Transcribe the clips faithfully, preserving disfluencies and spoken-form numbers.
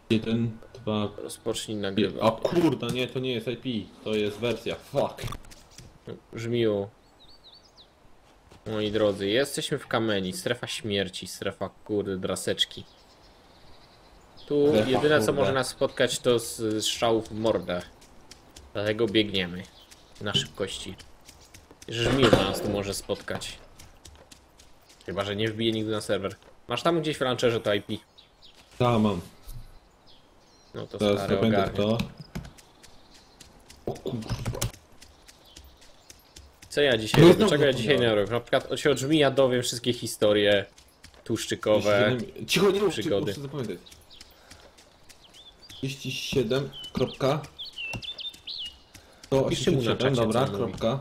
Jeden, dwa... Rozpocznij nagrywać. A kurda, nie, to nie jest I P, to jest wersja, fuck. Brzmiło. Moi drodzy, jesteśmy w Kameni, strefa śmierci, strefa kurde draseczki. Tu Strefa, jedyne co kurde. może nas spotkać to z, z strzałów w mordę. Dlatego biegniemy na szybkości. Żmir nas tu może spotkać. Chyba że nie wbije nigdy na serwer. Masz tam gdzieś w rancherze to I P? Ta mam. No to Teraz stary to będę ogarnie. to. O kurwa. Co ja dzisiaj No robię? znowu Czego ja dzisiaj nie zapomniałem. robię? Na przykład się od Żmija dowiem wszystkie historie tłuszczykowe. Cicho, nie mów, przygody. muszę zapamiętać. trzydzieści siedem, kropka. sto Piszcie mu na osiemdziesiąt siedem, czacie, dobra, co on mówi. kropka.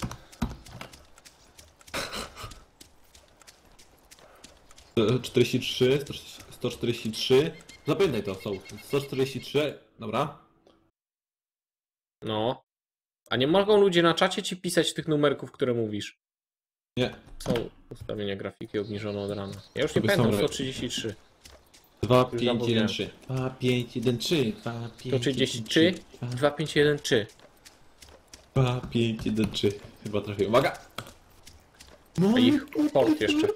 czterdzieści trzy, sto czterdzieści trzy. Zapamiętaj to, są sto czterdzieści trzy, dobra. No. A nie mogą ludzie na czacie ci pisać tych numerków, które mówisz? Nie. Są ustawienia grafiki obniżone od rana. Ja już nie Sobie pamiętam, są- sto trzydzieści trzy. dwa, Już pięć, zapomniałem. jeden, trzy. dwa, pięć, jeden, trzy. dwa, pięć, sto trzydzieści trzy, dwa pięć jeden trzy. dwa, pięć, jeden, trzy. Chyba trafię. Uwaga! No, A ich port jeszcze.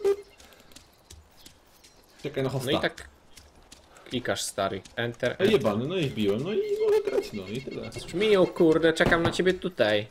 czekaj na hosta. No i tak klikasz stary. Enter. No jebany, no i wbiłem, no i mogę grać, no i tyle. Żmiju, kurde, czekam na ciebie tutaj.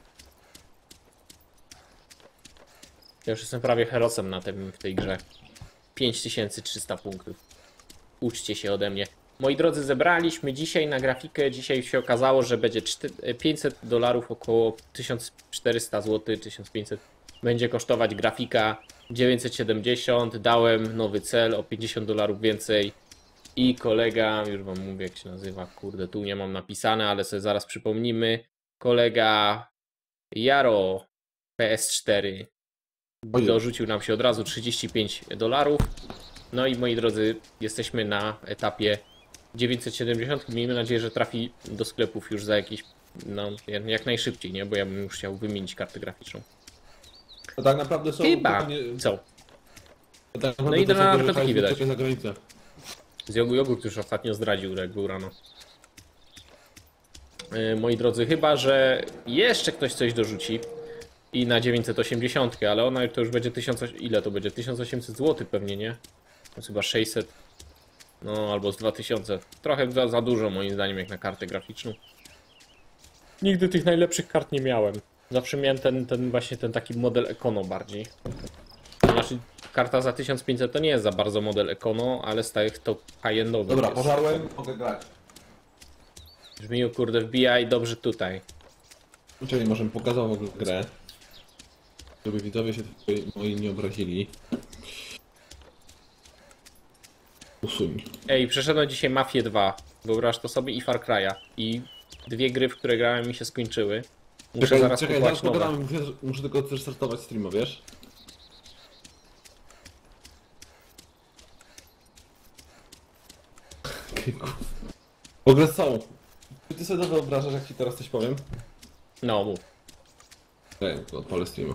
Ja już jestem prawie herosem na tym w tej grze. pięć tysięcy trzysta punktów. Uczcie się ode mnie. Moi drodzy, zebraliśmy dzisiaj na grafikę. Dzisiaj się okazało, że będzie pięćset dolarów, około tysiąc czterysta złotych, tysiąc pięćset. Będzie kosztować grafika dziewięćset siedemdziesiąt. Dałem nowy cel o pięćdziesiąt dolarów więcej. I kolega, już wam mówię jak się nazywa, kurde, tu nie mam napisane, ale sobie zaraz przypomnimy. Kolega Jaro P S cztery Ojej. dorzucił nam się od razu trzydzieści pięć dolarów. No i moi drodzy, jesteśmy na etapie dziewięćset siedemdziesiąt. Miejmy nadzieję, że trafi do sklepów już za jakieś, no jak najszybciej, nie? Bo ja bym już chciał wymienić kartę graficzną. To tak naprawdę są... Chyba. to nie- Co? to tak naprawdę No idę to są na duże narkotyki hajsy, wydać. czekaj za granicę. Z jogu jogurt już ostatnio zdradził, jak był rano. Yy, moi drodzy, chyba że jeszcze ktoś coś dorzuci i na dziewięćset osiemdziesiąt, ale ona to już będzie tysiąc, ile to będzie? tysiąc osiemset złotych pewnie, nie? To jest chyba sześćset, no albo z dwa tysiące. Trochę za, za dużo moim zdaniem jak na kartę graficzną. Nigdy tych najlepszych kart nie miałem. Zawsze miałem ten, ten właśnie ten taki model Econo bardziej. Znaczy karta za tysiąc pięćset to nie jest za bardzo model Econo, ale z tych to high-endowych Dobra, jest. pożarłem, mogę grać. Brzmiu, kurde, wbijaj dobrze tutaj. Czyli możemy pokazać w ogóle grę. Żeby widzowie się tutaj moi nie obrazili. Usuń. Ej, przeszedłem dzisiaj Mafię dwa. Wyobraź to sobie i Far Cry'a. I dwie gry, w które grałem mi się skończyły. Muszę Czekaj, zaraz czekaj, kupować zaraz nowe. pogadamy, muszę, muszę tylko też startować streama, wiesz? W ogóle są. Czy ty sobie to wyobrażasz, jak ci teraz coś powiem? No, mów. Czekaj, to odpalę streama.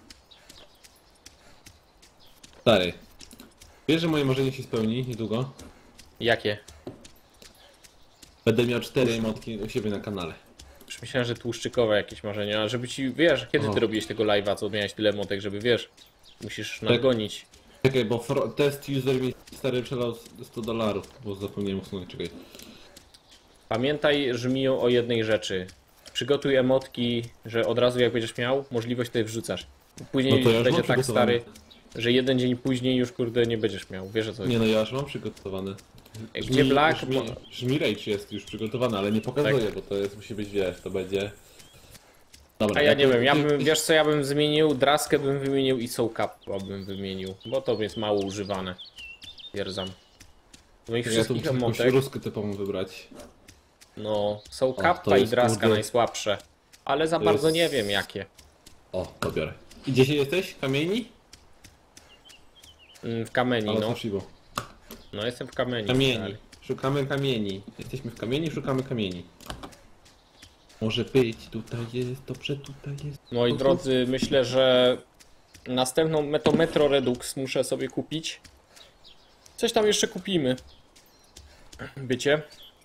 Stary. Wiesz, że moje marzenie się spełni niedługo? Jakie? Będę miał cztery emotki u siebie na kanale. Już myślałem, że tłuszczykowe jakieś marzenia, a żeby ci, wiesz, kiedy O. ty robiłeś tego live'a, co miałeś tyle motek, żeby, wiesz, musisz nadgonić. Czekaj, bo fro- test user mi stary przelał sto dolarów, bo zapomniałem usunąć, czekaj. Pamiętaj, Żmiju, o jednej rzeczy. Przygotuj emotki, że od razu jak będziesz miał, możliwość tutaj wrzucasz. Później No to ja już będzie mam tak przygotowane. stary, że jeden dzień później już, kurde, nie będziesz miał. Wiesz o co chodzi? Nie no, ja już mam przygotowane. Gdzie Black? Żmi, żmi Rage jest już przygotowany, ale nie pokazuję, bo to jest, musi być, wiesz, to będzie... Dobra, A ja nie ty- wiem, ja ty- bym, ty- wiesz co, ja bym zmienił, Draskę bym wymienił i Soul Cupa bym wymienił, bo to jest mało używane. Twierdzam. Z moich Ja tu wszystkich muszę jakąś emotek, ruskę typową wybrać. no, Soul to Cupa i jest, Draska kurde. najsłabsze. Ale za To bardzo jest- nie wiem jakie. O, to biorę. I gdzie się jesteś? Kamieni? Mm, W Kameni, Ale no. to Shibo. No jestem w Kameni. Kamieni. stary. Szukamy kamieni. Jesteśmy w kamieni, szukamy kamieni. Może być, tutaj jest, dobrze, tutaj jest. Moi drodzy, myślę, że następną Meto Metro Redux muszę sobie kupić. Coś tam jeszcze kupimy. Wiecie?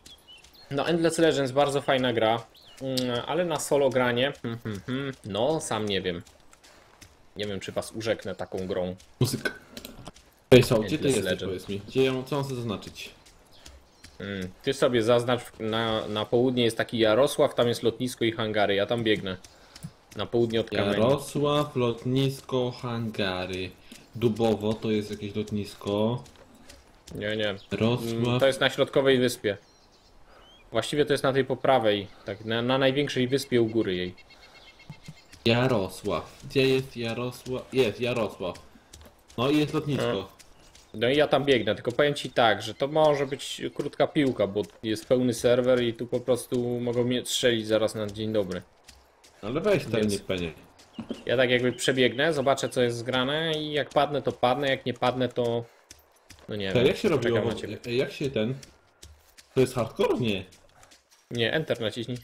No, Endless Legends bardzo fajna gra, mm, ale na solo granie, hmm, hmm, hmm, no sam nie wiem. Nie wiem, czy was urzeknę taką grą. Muzyka. Ej, są, gdzie ty Endless jesteś, Legend. powiedz mi? Gdzie ja mam, co mam sobie zaznaczyć? Mm, Ty sobie zaznacz, na, na południe jest taki Jarosław, tam jest lotnisko i hangary, ja tam biegnę. Na południe od kamieni. Jarosław, lotnisko, hangary. Dubowo to jest jakieś lotnisko. Nie, nie. Mm, Jarosław. To jest na środkowej wyspie. Właściwie to jest na tej po prawej, tak, na, na największej wyspie u góry jej. Jarosław. Gdzie jest Jarosław? Jest, Jarosław. No i jest lotnisko. No i ja tam biegnę, tylko powiem ci tak, że to może być krótka piłka, bo jest pełny serwer i tu po prostu mogą mnie strzelić zaraz na dzień dobry. Ale weź tam Więc- nie penie. Ja tak jakby przebiegnę, zobaczę co jest zgrane i jak padnę to padnę, jak nie padnę to... No nie To wiem, jak się robiło? czekam na ciebie. Ej, Jak się ten? To jest hardcore? Nie. Nie, enter naciśnij.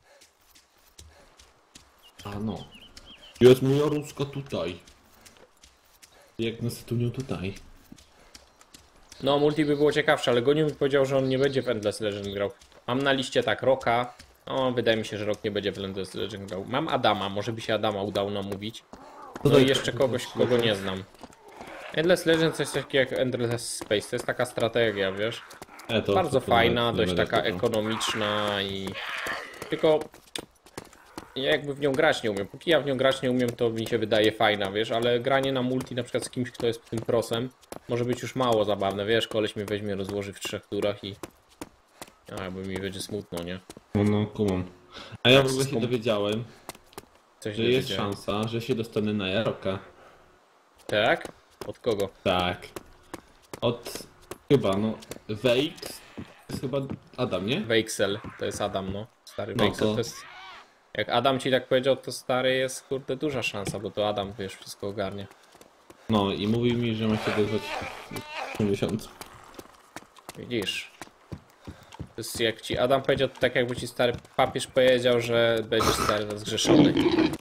A no. Jest moja ruska tutaj. Jak na Setuniu tutaj. No, multi by było ciekawsze, ale Goniu mi powiedział, że on nie będzie w Endless Legend grał. Mam na liście tak, Roka. No, wydaje mi się, że Rok nie będzie w Endless Legend grał. Mam Adama, może by się Adama udało namówić. No i jeszcze kogoś, kogo nie znam. Endless Legend to jest coś takiego jak Endless Space, to jest taka strategia, wiesz? E, to Bardzo to fajna, nie dość będę taka słuchał. ekonomiczna i... Tylko... Ja jakby w nią grać nie umiem. Póki ja w nią grać nie umiem, to mi się wydaje fajna, wiesz? Ale granie na multi na przykład z kimś, kto jest tym prosem, może być już mało zabawne, wiesz? Koleś mnie weźmie, rozłoży w trzech turach i... A, jakby mi będzie smutno, nie? No, no, kumam. A ja w ogóle się Skum- dowiedziałem, Coś że nie jest wiedziałem. szansa, że się dostanę na Jaroka. Tak? Od kogo? Tak. Od... Chyba, no... Wejks. To jest chyba Adam, nie? Weixel, to jest Adam, no. Stary No Weixel to- to jest... Jak Adam ci tak powiedział, to stary jest, kurde, duża szansa, bo to Adam, wiesz, wszystko ogarnie. No i mówił mi, że ma się dozwać w miesiącu. Widzisz. To jest jak ci Adam powiedział, to tak jakby ci stary papież powiedział, że będziesz stary zgrzeszony.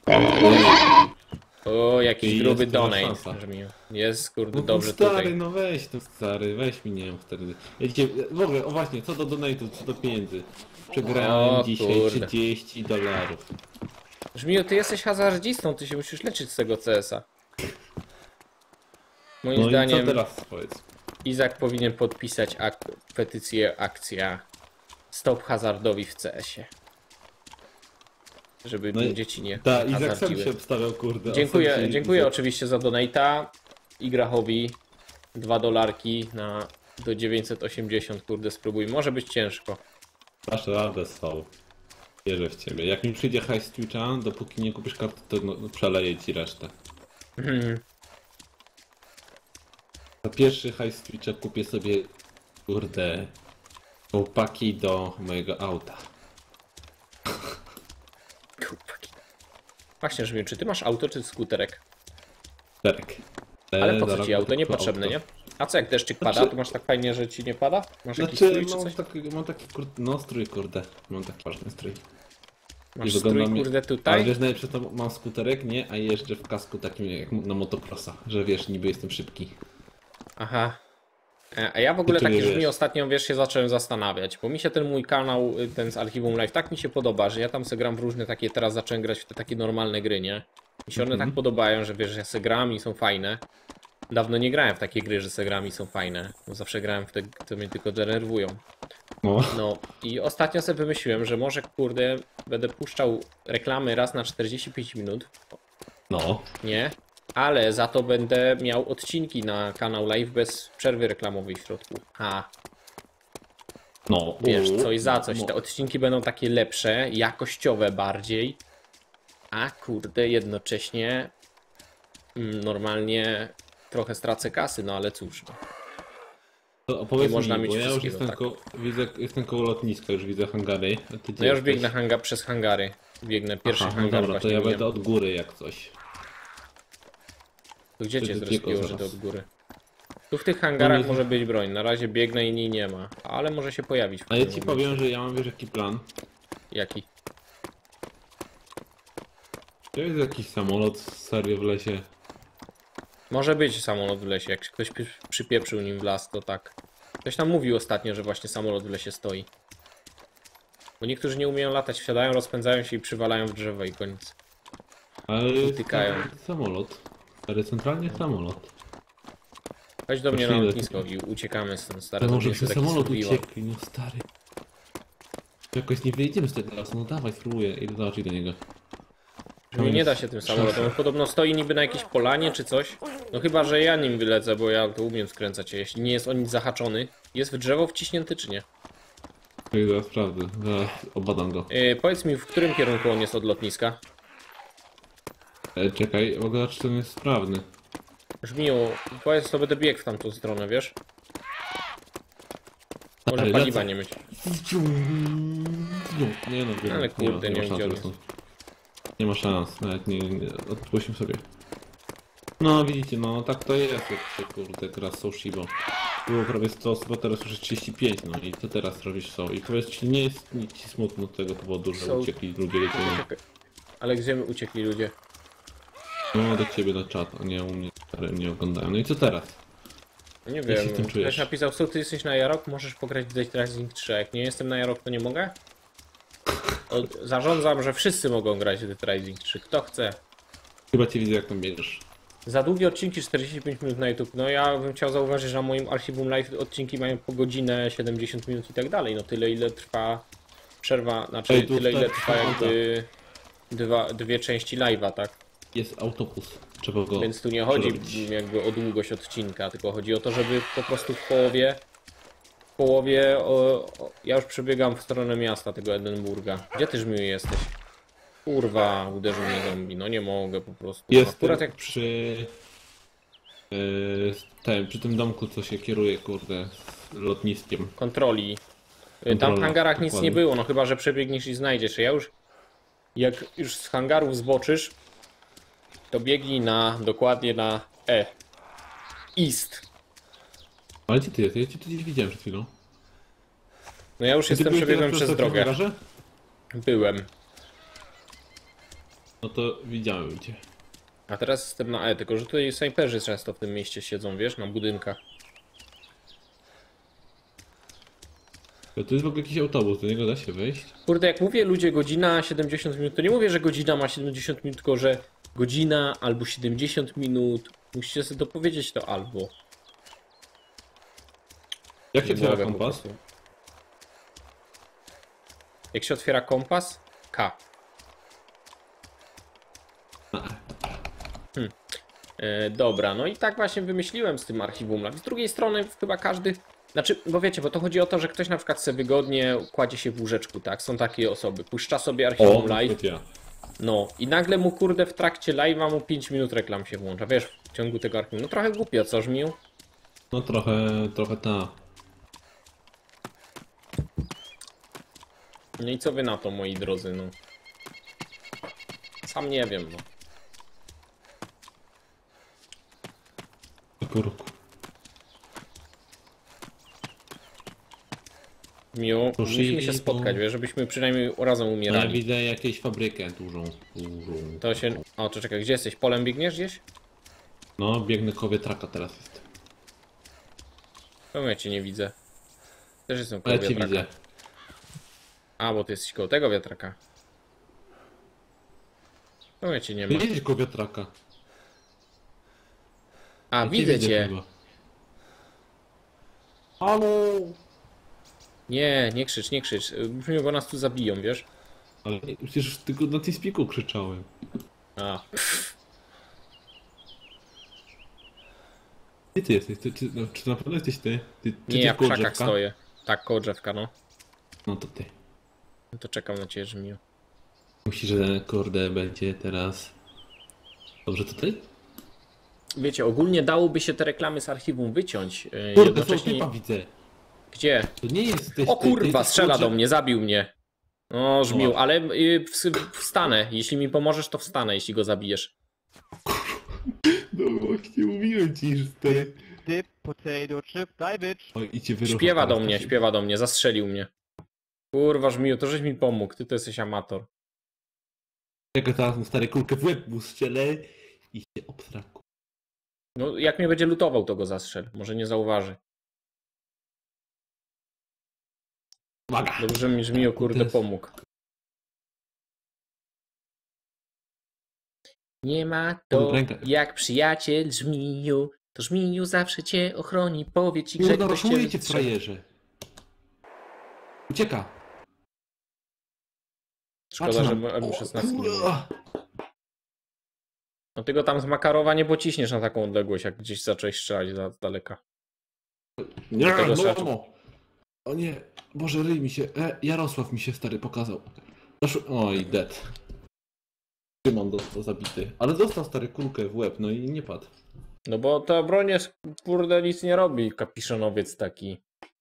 O, jakiś I gruby jest duża donate. szansa. Że mi jest, kurde, No dobrze stary, tutaj. no weź to stary, weź mi nie wiem wtedy. Ja cię, w ogóle, o właśnie, co do donate'u, co do pieniędzy. Przegrałem O, dzisiaj kurde. trzydzieści dolarów. Brzmi, ty jesteś hazardzistą, ty się musisz leczyć z tego C S a. Moim No i zdaniem co teraz powiedz? Izak powinien podpisać ak petycję akcja Stop hazardowi w C S ie. Żeby No i- dzieci nie Tak, Izak sam hazardziły. się obstawiał, kurde. Dziękuję, Sam się- dziękuję oczywiście za donate'a. Igrachowi dwa dolarki na do dziewięćset osiemdziesiąt, kurde, spróbuj. Może być ciężko. Dasz radę, są. Wierzę w ciebie. Jak mi przyjdzie hajs z Twitcha, dopóki nie kupisz karty, to no, przeleję ci resztę. Za pierwszy hajs z Twitcha kupię sobie, kurde, kołpaki do mojego auta. Kupaki. Właśnie, że wiem, czy ty masz auto, czy skuterek? Terek. Ale po co zaraz ci auto? kupię Niepotrzebne, auto. nie? A co, jak deszczyk pada, Znaczy- to masz tak fajnie, że ci nie pada? Masz jakiś Znaczy, strój czy mam coś? taki, mam taki kurde, no strój, kurde. Mam taki ważny strój. Masz I strój, wygląda mi- kurde, Ale tutaj? wiesz, najlepsze to mam skuterek, nie? A jeżdżę w kasku takim jak na motocrossa, że wiesz, niby jestem szybki. Aha. E, A ja w ogóle Ty tu nie takie brzmi wiesz. ostatnio, wiesz, się zacząłem zastanawiać, bo mi się ten mój kanał, y, ten z Archiwum Live, tak mi się podoba, że ja tam se gram w różne takie, teraz zacząłem grać w te takie normalne gry, nie? Mi się one Mhm. tak podobają, że wiesz, że ja se gram i są fajne. Dawno nie grałem w takie gry, że se gram i są fajne, bo zawsze grałem w te, które mnie tylko denerwują. No. No i ostatnio sobie wymyśliłem, że może, kurde, będę puszczał reklamy raz na czterdzieści pięć minut, No. nie? Ale za to będę miał odcinki na kanał live bez przerwy reklamowej w środku. A, No. wiesz, U, coś za coś. no. Te odcinki będą takie lepsze, jakościowe bardziej. A kurde, jednocześnie mm, normalnie trochę stracę kasy, no ale cóż. No. To opowiedz nie można mi, mieć bo ja już wszystkiego, jestem, tak. ko widzę, jestem koło lotniska, już widzę hangary. A ty gdzie No ja już jesteś? biegnę hanga przez hangary. Biegnę pierwszy Aha, no hangar dobra, to właśnie. ja minąłem. będę od góry jak coś. To gdzie cię Będę zrespiło, biegał że to zaraz. od góry? Tu w tych hangarach No nie- może być broń. Na razie biegnę i niej nie ma. Ale może się pojawić. w A ja pewnym ci momencie. powiem, że ja mam, wiesz, jaki plan. Jaki? To jest jakiś samolot serio w lesie. Może być samolot w lesie. Jak ktoś przy- przypieprzył nim w las, to tak. Ktoś tam mówił ostatnio, że właśnie samolot w lesie stoi. Bo niektórzy nie umieją latać, wsiadają, rozpędzają się i przywalają w drzewo i koniec. Ale jest Tykają. tam samolot. Ale centralnie samolot. Chodź do mnie na Właśnie lotnisko i uciekamy stąd, stary. Ale to może jest przez taki samolot survival. uciekli, no stary. Jakoś nie wyjedziemy z tego lasu, no dawaj, spróbuję. Idę zobaczyć do niego. Nie, nie da się tym samolotem. On podobno stoi niby na jakiejś polanie czy coś. No chyba, że ja nim wylecę, bo ja to umiem skręcać. Jeśli nie jest o nic zahaczony. Jest w drzewo wciśnięty czy nie? No i zaraz sprawdzę, zaraz obadam go. Yy, powiedz mi, w którym kierunku on jest od lotniska? E, czekaj, mogę zobaczyć, czy on jest sprawny. Brzmiu, powiedz, to będę biegł w tamtą stronę, wiesz? Może Ale paliwa lecę. nie mieć. Nie no, wiem, Ale nie kurde, ma, nie nie ma wiem, szans. gdzie on zresztą. Nie ma szans, nawet nie, nie odpuścimy sobie. No widzicie, no tak to jest, jak się kurde gra z Shibo. Było prawie sto osób, a teraz już jest trzydzieści pięć, no i co teraz robisz są? I powiedz, czy nie jest nic ci smutno z tego powodu, że Są- uciekli ludzie do ciebie? Czekaj. Ale gdzie my uciekli ludzie? No do ciebie na czat, a nie u mnie, które mnie oglądają. No i co teraz? No nie Jak się z tym wiem, czujesz? ktoś napisał, co ty jesteś na Jarok, możesz pograć w Dead Rising trzy. Jak nie jestem na Jarok, to nie mogę? Od, zarządzam, że wszyscy mogą grać w Dead Rising trzy. Kto chce? Chyba cię widzę, jak tam bierzesz. Za długie odcinki, czterdzieści pięć minut na YouTube. No ja bym chciał zauważyć, że na moim archiwum live odcinki mają po godzinę, siedemdziesiąt minut i tak dalej. No tyle ile trwa przerwa, znaczy Ej, tu tyle ile wstęp- trwa jakby dwa, dwie części live'a, tak? Jest autobus, trzeba go Więc tu nie chodzi przerobić. jakby o długość odcinka, tylko chodzi o to, żeby po prostu w połowie w połowie o, o, ja już przebiegam w stronę miasta tego Edynburga. Gdzie ty żmiu jesteś? Kurwa, uderzył mnie zombie. No nie mogę po prostu. Jest Akurat jak przy... Yy, tym, przy tym domku, co się kieruje, kurde, z lotniskiem. kontroli. Tam Kontrola, w hangarach nic dokładnie. nie było, no chyba, że przebiegniesz i znajdziesz. Ja już, jak już z hangarów zboczysz, to biegnij na, dokładnie na E. East. Ale gdzie ty jesteś? Ja cię tu gdzieś widziałem przed chwilą. No ja już Ty jestem, byłeś przebiegłem teraz przez w drogę. hangarze? Byłem. No to widziałem cię. A teraz jestem na E, tylko że tutaj snajperzy często w tym mieście siedzą, wiesz, na budynkach. To tu jest w ogóle jakiś autobus, do niego da się wejść? Kurde, jak mówię ludzie godzina siedemdziesiąt minut, to nie mówię, że godzina ma siedemdziesiąt minut, tylko że godzina albo siedemdziesiąt minut. Musicie sobie dopowiedzieć to albo. Jak się Nie otwiera mogę po kompas? prostu. Jak się otwiera kompas? K. Hmm. E, dobra, no i tak właśnie wymyśliłem z tym archiwum live. Z drugiej strony chyba każdy... Znaczy, bo wiecie, bo to chodzi o to, że ktoś na przykład sobie wygodnie kładzie się w łóżeczku, tak? Są takie osoby. Puszcza sobie archiwum live. to ja. No i nagle mu kurde w trakcie live'a mu pięć minut reklam się włącza. Wiesz, w ciągu tego archiwum. No trochę głupio, co żmił? No trochę, trochę ta. No i co wy na to, moi drodzy, no? Sam nie wiem, no. Kurku. Miu, Proszę, musimy się bo- spotkać, wiesz, żebyśmy przynajmniej razem No ja umierali. widzę jakąś fabrykę dużą. dużą. To się... O, to czekaj, gdzie jesteś? Polem biegniesz gdzieś? No, biegnę koło wiatraka teraz jest. Czemu ja cię nie widzę? Też jestem A koło ja cię wiatraka. widzę. A, bo ty jesteś koło tego wiatraka. Czemu ja cię nie Ty ma? nie jesteś koło wiatraka. A, Ja widzę cię. chyba. Halo! Nie, nie krzycz, nie krzycz. Brzmi, bo nas tu zabiją, wiesz? Ale przecież tylko na tej spiku krzyczałem. A, Gdzie ty jesteś? Ty, ty, no, czy to naprawdę jesteś ty? ty czy nie, ty ja w koło krzakach drzewka? stoję. Tak, koło drzewka, no. No to ty. No to czekam na ciebie, Żmiu. Myślisz, że kurde będzie teraz... Dobrze tutaj? Wiecie, ogólnie dałoby się te reklamy z archiwum wyciąć. Yy, Kurde, jednocześnie... typa widzę. Gdzie? To nie jest... Ty, O ty- ty kurwa, jesteś strzela koło do drzew- mnie, zabił mnie. O, Żmiu, No. ale y, ws- wstanę. Jeśli mi pomożesz, to wstanę, jeśli go zabijesz. No właśnie mówiłem ci, że ty... Dip, potato chip, garbage. Oj, i cię wyrusza Śpiewa do teraz, mnie, to się- śpiewa do mnie, zastrzelił mnie. Kurwa, Żmiu, to żeś mi pomógł, ty to jesteś amator. Jak teraz mu stary kulkę w łeb mu strzelę i się obsra. No, jak mnie będzie lutował, to go zastrzel. Może nie zauważy. Uwaga! Dobrze mi Żmijo kurde jest- pomógł. Nie ma to Rękę. jak przyjaciel Żmiju. To Żmiju zawsze cię ochroni. Powie ci, że Kurde, ktoś cię raszujecie w wystrze- frajerze. Ucieka. Szkoda, Patrz że na- M O, szesnaście nie było. kurwa. No ty go tam z Makarowa nie pociśniesz na taką odległość, jak gdzieś zacząłeś strzelać za z daleka. Nie, Do tego no, strzelaczu. no. O nie, Boże, ryj mi się. E, Jarosław mi się stary pokazał. Zaszu... Oj, dead. Szymon dostał zabity. Ale dostał stary kulkę w łeb, no i nie padł. No bo ta broń jest, kurde, nic nie robi, kapiszonowiec taki.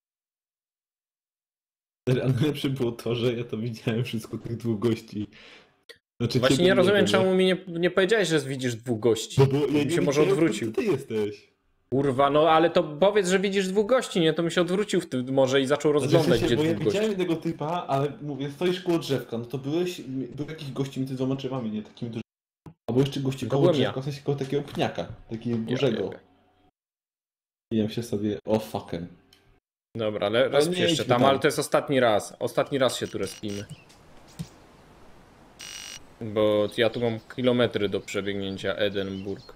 Stary, a najlepsze było to, że ja to widziałem wszystko tych dwóch gości. Znaczy, Właśnie ciebie nie rozumiem, wiem, czemu mi nie, nie powiedziałeś, że widzisz dwóch gości. No bo ja mi nie się może wiedziałem, odwrócił. kto ty jesteś. Kurwa, no ale to powiedz, że widzisz dwóch gości, nie? To mi się odwrócił w tym może i zaczął Znaczy, w rozglądać, sensie, gdzie bo ja dwóch gości. widziałem jednego typa, ale mówię, stoisz koło drzewka, no to byłeś, był jakiś gości między dwoma drzewami, nie takimi dużymi. Albo jeszcze gości To koło byłem drzewka, ja. w sensie koło takiego pniaka, takiego dużego. Ja, ja, ja. I ja się sobie, o fucking. Dobra, ale nie resp jeszcze idźmy tam, tam. ale to jest ostatni raz. Ostatni raz się tu respimy. Bo ja tu mam kilometry do przebiegnięcia Edynburg.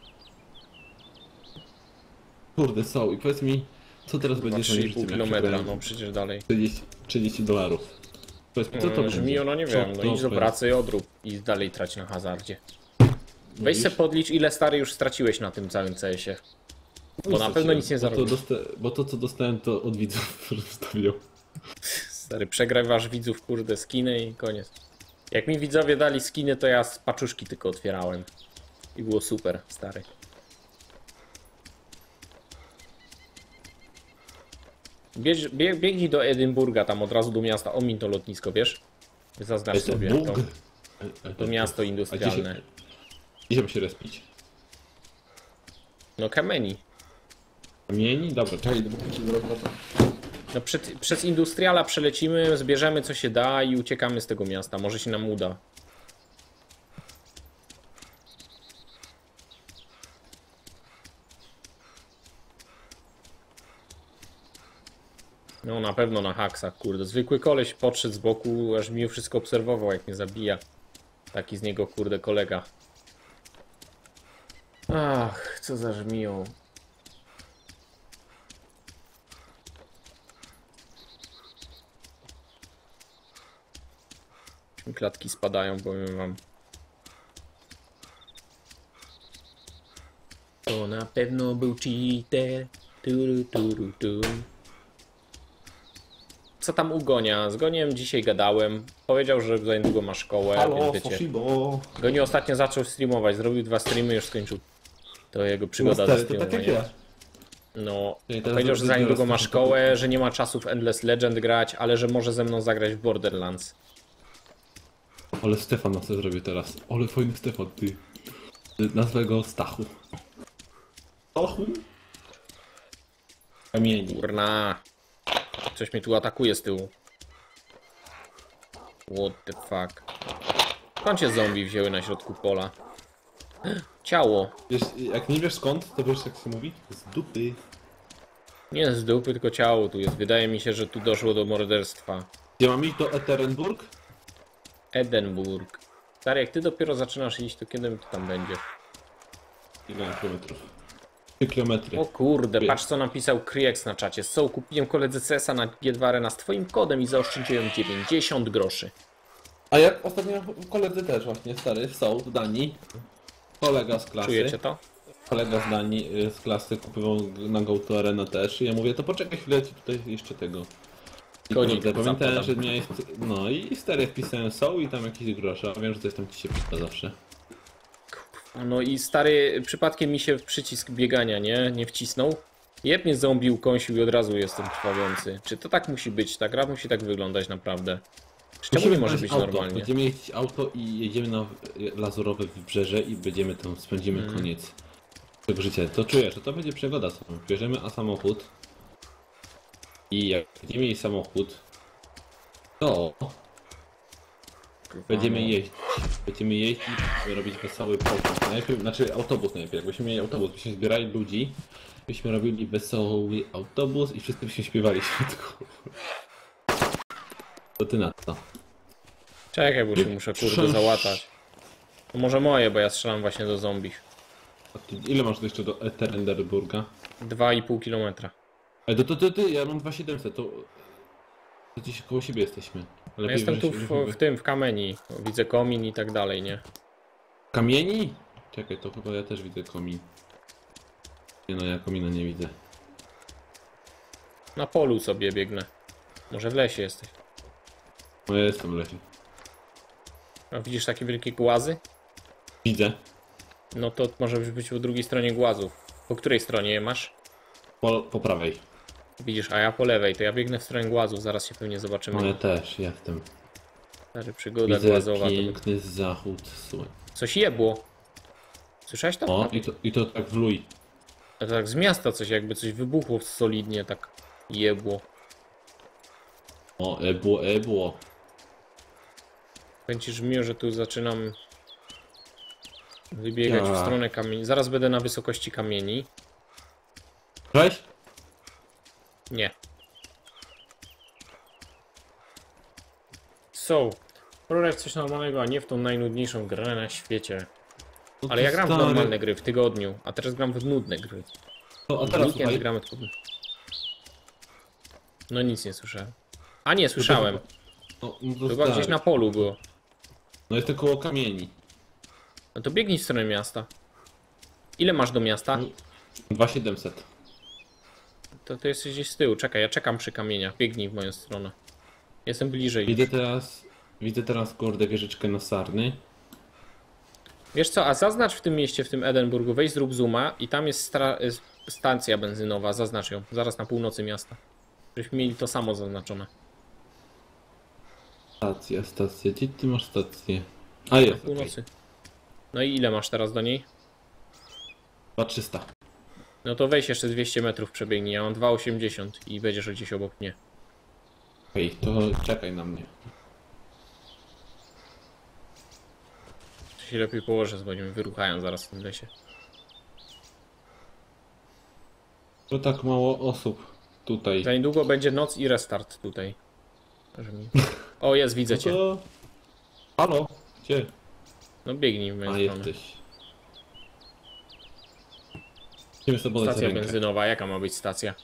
Kurde, są i powiedz mi, co teraz Chyba będzie z moim trzy i pół życiem, jak kilometra, przegrałem no przecież dalej. trzydzieści, trzydzieści dolarów. Powiedz mi, co to No, będzie? Żmijo, no nie Co wiem, no to idź do będzie? pracy i odrób i dalej trać na hazardzie. No Weź już? se podlicz, ile stary już straciłeś na tym całym C S ie. No Bo i na co pewno ci- nic nie bo to, zarobisz. dosta... bo to co dostałem to od widzów zostawiał. Stary, przegrywasz widzów, kurde, skiny i koniec. Jak mi widzowie dali skiny, to ja z paczuszki tylko otwierałem. I było super, stary. Bierz, bieg, biegnij do Edynburga, tam od razu do miasta, omiń to lotnisko, wiesz? Zaznacz sobie Bóg. to, A- a- to miasto a gdzie industrialne. się, gdzie się respić? No Kameni. Kamieni? Dobra, czekaj, dopóki się zrobię. No przed, przez industriala przelecimy, zbierzemy co się da i uciekamy z tego miasta. Może się nam uda. No na pewno na haksach, kurde. Zwykły koleś podszedł z boku, aż mi wszystko obserwował, jak mnie zabija. Taki z niego, kurde, kolega. Ach, co za żmiją. Klatki spadają, powiem wam. To na pewno był cheater. Turu, turu, tu. Co tam ugonia? Z Goniem dzisiaj gadałem. Powiedział, że za niedługo ma szkołę, Halo, więc wiecie. Soshibo. Goni ostatnio zaczął streamować, zrobił dwa streamy, już skończył. To jego przygoda No ze stary, to tak jak streamowaniem. ja. No, Czyli teraz powiedział, że za dopiero niedługo ma skończę szkołę, że nie ma czasu w Endless Legend grać, ale że może ze mną zagrać w Borderlands. Ale Stefan nas zrobił teraz. Ale fajny Stefan, ty. Nazwę go Stachu. Stachu? Kamieni. Kurna. Coś mnie tu atakuje z tyłu. What the fuck. Skąd się zombie wzięły na środku pola? Ciało. Wiesz, jak nie wiesz skąd, to wiesz jak się mówi? Z dupy. Nie z dupy, tylko ciało tu jest. Wydaje mi się, że tu doszło do morderstwa. Gdzie mam iść do Eterenburg? Edynburg. Stary, jak ty dopiero zaczynasz iść, to kiedy to tam będzie? Ile kilometrów? trzy kilometry. O kurde, Wie- patrz co napisał Kriex na czacie. So, kupiłem koledze C S a na G dwa Arena z twoim kodem i zaoszczędziłem dziewięćdziesiąt groszy. A jak ostatnio koledzy też właśnie, stary, są w Danii. Kolega z klasy. Czujecie to? Kolega z Danii, y, z klasy kupował na GoTo Arena też i ja mówię, to poczekaj chwilę, ci tutaj jeszcze tego. I Konik kurde, pamiętałem, zapadam. że miałeś, no i stary wpisałem są i tam jakieś grosze, a wiem, że coś tam ci się przyda zawsze. No i stary, przypadkiem mi się przycisk biegania, nie? Nie wcisnął. Jeb mnie zombie ukąsił i od razu jestem krwawiący. Czy to tak musi być? Ta gra musi tak wyglądać naprawdę. Czy czemu Musimy nie może znaleźć być auto. normalnie? Będziemy jeździć auto i jedziemy na lazurowe wybrzeże i będziemy tam, spędzimy Mhm. koniec tego życia. To czuję, że to będzie przygoda sama. Bierzemy a samochód i jak będziemy mieli samochód, to będziemy no. jeździć. Będziemy jeździć i robić wesoły pokój. Najpierw, znaczy autobus najpierw. Jakbyśmy mieli autobus, byśmy zbierali ludzi, byśmy robili wesoły autobus i wszyscy byśmy śpiewali w środku. To ty na to. Czekaj, bo się muszę kurde załatać. To może moje, bo ja strzelam właśnie do zombie. A ty, ile masz jeszcze do Eterenderburga? Dwa i pół kilometra. Ej, to, to, to ty, ja mam dwa tysiące siedemset, to... To gdzieś koło siebie jesteśmy. No jestem tu w, w tym, w kamieni. Widzę komin i tak dalej, nie? Kamieni? Czekaj, to chyba ja też widzę komin. Nie no, ja komina nie widzę. Na polu sobie biegnę. Może w lesie jesteś. No ja jestem w lesie. A widzisz takie wielkie głazy? Widzę. No to może być po drugiej stronie głazów. Po której stronie je masz? Po, po prawej. Widzisz, a ja po lewej, to ja biegnę w stronę głazów, zaraz się pewnie zobaczymy. No ja też, jestem. Stary, przygoda Widzę głazowa. To... piękny zachód słońca. Coś jebło. Słyszałeś to? O, i to, i to tak w luj. To tak z miasta coś, jakby coś wybuchło solidnie, tak jebło. O, ebło, ebło. Pęcisz mi, że tu zaczynam wybiegać Ja. w stronę kamieni. Zaraz będę na wysokości kamieni. Cześć? Nie. So, pograć w coś normalnego, a nie w tą najnudniejszą grę na świecie. No Ale to ja gram w stary. normalne gry w tygodniu, a teraz gram w nudne gry. No, a W teraz weekend słuchaj. gramy tylko... No nic nie słyszałem. A nie, słyszałem. No, no to Chyba stary. gdzieś na polu było. No jestem koło kamieni. No to biegnij w stronę miasta. Ile masz do miasta? dwa tysiące siedemset. To ty jesteś gdzieś z tyłu. Czekaj, ja czekam przy kamieniach. Biegnij w moją stronę. Jestem bliżej. Widzę teraz... Widzę teraz, kurde, wieżyczkę na Sarny. Wiesz co, a zaznacz w tym mieście, w tym Edynburgu, weź zrób zooma i tam jest stra- jest stacja benzynowa, zaznacz ją, zaraz na północy miasta. Żebyśmy mieli to samo zaznaczone. Stacja, stacja. Gdzie ty masz stację? A jest, okej. Północy. No i ile masz teraz do niej? dwa tysiące trzysta. No to weź jeszcze dwieście metrów przebiegnij, ja mam dwa osiemdziesiąt i będziesz gdzieś obok mnie. Okej, to czekaj na mnie. Czy się lepiej położę, bo oni mnie wyruchają zaraz w tym lesie. To tak mało osób tutaj. Za niedługo będzie noc i restart tutaj. Że mi- O, jest, widzę No cię. to... Halo? Gdzie? No biegnij w moją A, stronę. jesteś. Chcemy sobie podać Stacja rękę. benzynowa, jaka ma być stacja?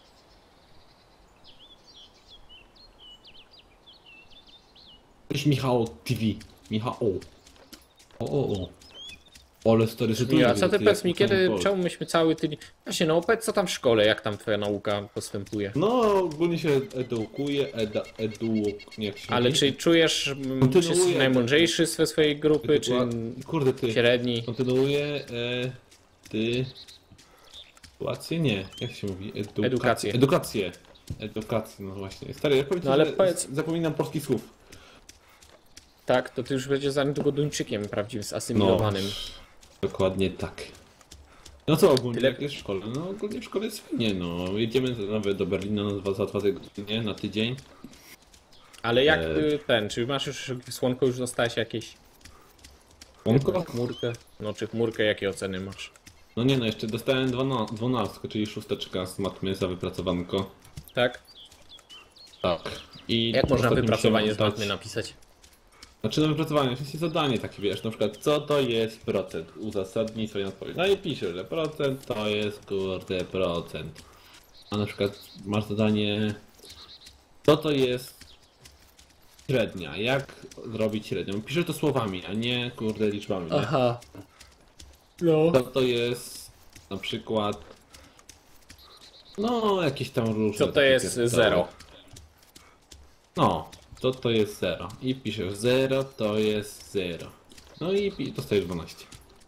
Jakiś Michał T V. Michał. O, o, o. Ale stary, że tu Nie, a jest, co ty jak powiedz mi, pisałem kiedy, Polsce. czemu myśmy cały tydzień... Właśnie, no opowiedz co tam w szkole, jak tam twoja nauka postępuje. No, ogólnie się edukuje, eda, edu... Nie, jak się Ale mówi? czy czujesz, mm, czy Kontynuuję. jesteś najmądrzejszy ze swojej grupy, czy Edukła- Kurde, ty. średni? Kontynuuję, e, ty... Edukację? Nie, jak się mówi? Edukację. Edukację. Edukację. Edukację, no właśnie. Stary, ja powiem ci, No ale że powiedz- zapominam polskich słów. Tak, to ty już będziesz za niedługo Duńczykiem prawdziwym, zasymilowanym. Dokładnie tak. No co ogólnie, Tyle- jak jest w szkole? No ogólnie w szkole jest fajnie, no. Jedziemy nawet do Berlina na dwa, za dwa tygodnie, na tydzień. Ale jak E. y, ten, czy masz już słonko, już dostałeś jakieś Onko? chmurkę? No czy chmurkę, jakie oceny masz? No nie no, jeszcze dostałem dwana- dwunastkę, czyli szósteczka z matmy za wypracowanko. Tak? Tak. I Jak można ostatnio wypracowanie z musiałem matmy oddać- napisać? Znaczy na wypracowanie, w sensie zadanie takie, wiesz, na przykład co to jest procent, uzasadnij swoją odpowiedź. No i piszę, że procent to jest kurde procent. A na przykład masz zadanie, co to jest średnia, jak zrobić średnią. Piszę to słowami, a nie kurde liczbami, nie? Aha. No. Co to jest na przykład, no jakieś tam różne. Co to takie jest pierdoły. zero? No, to to jest zero. I piszesz zero to jest zero. No i pi- dostajesz dwanaście.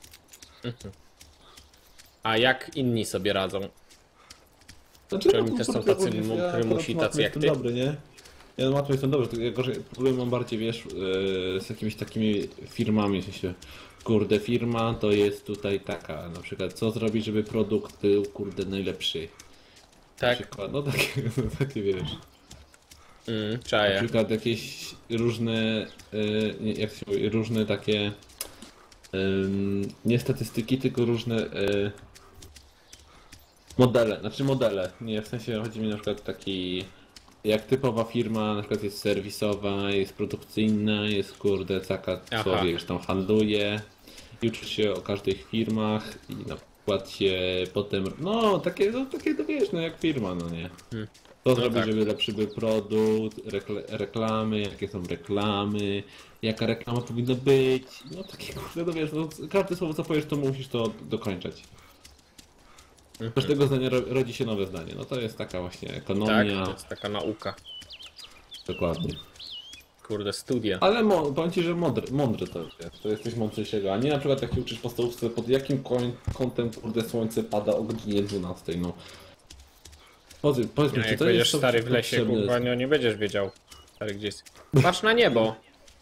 A jak inni sobie radzą? Znaczy, Czy oni też są tacy ogólnie, mu- ja prymusi, akurat tacy jak jestem ty? dobry, nie? Ja na matmie jestem dobry, tylko ja gorzej, problem mam bardziej, wiesz, yy, z jakimiś takimi firmami, w sensie, kurde, firma to jest tutaj taka, na przykład, co zrobić, żeby produkt był, kurde, najlepszy. Na Tak? przykład, no takie, no, takie wiesz. Mm, Na czaję. przykład jakieś różne, yy, nie, jak się mówi, różne takie, ym, nie statystyki, tylko różne yy, modele, znaczy modele, nie, w sensie chodzi mi na przykład taki jak typowa firma, na przykład jest serwisowa, jest produkcyjna, jest kurde taka, Aha. co wiesz, tam handluje i uczy się o każdych firmach i na przykład się potem, no takie, no takie to wiesz, no jak firma, no nie. Hmm. Co zrobić, tak. żeby lepszy był produkt, rekle, reklamy, jakie są reklamy, jaka reklama powinna być, no takie kurde, no wiesz, no, każde słowo co powiesz to musisz to dokończać. Z każdego zdania ro, rodzi się nowe zdanie, no to jest taka właśnie Tak, ekonomia, to jest taka nauka. dokładnie. Kurde, studia. Ale mo, powiem ci, że mądry, mądry to jest, to jest coś mądrzejszego, a nie na przykład jak się uczysz w podstawówce, pod jakim koń- kątem kurde słońce pada o godzinie dwunastej, no. Powiedz, powiedz mi, A czy jak to będziesz jest stary w lesie, potrzebne? kurwa, no nie będziesz wiedział. Stary gdzie jest. Patrz na niebo.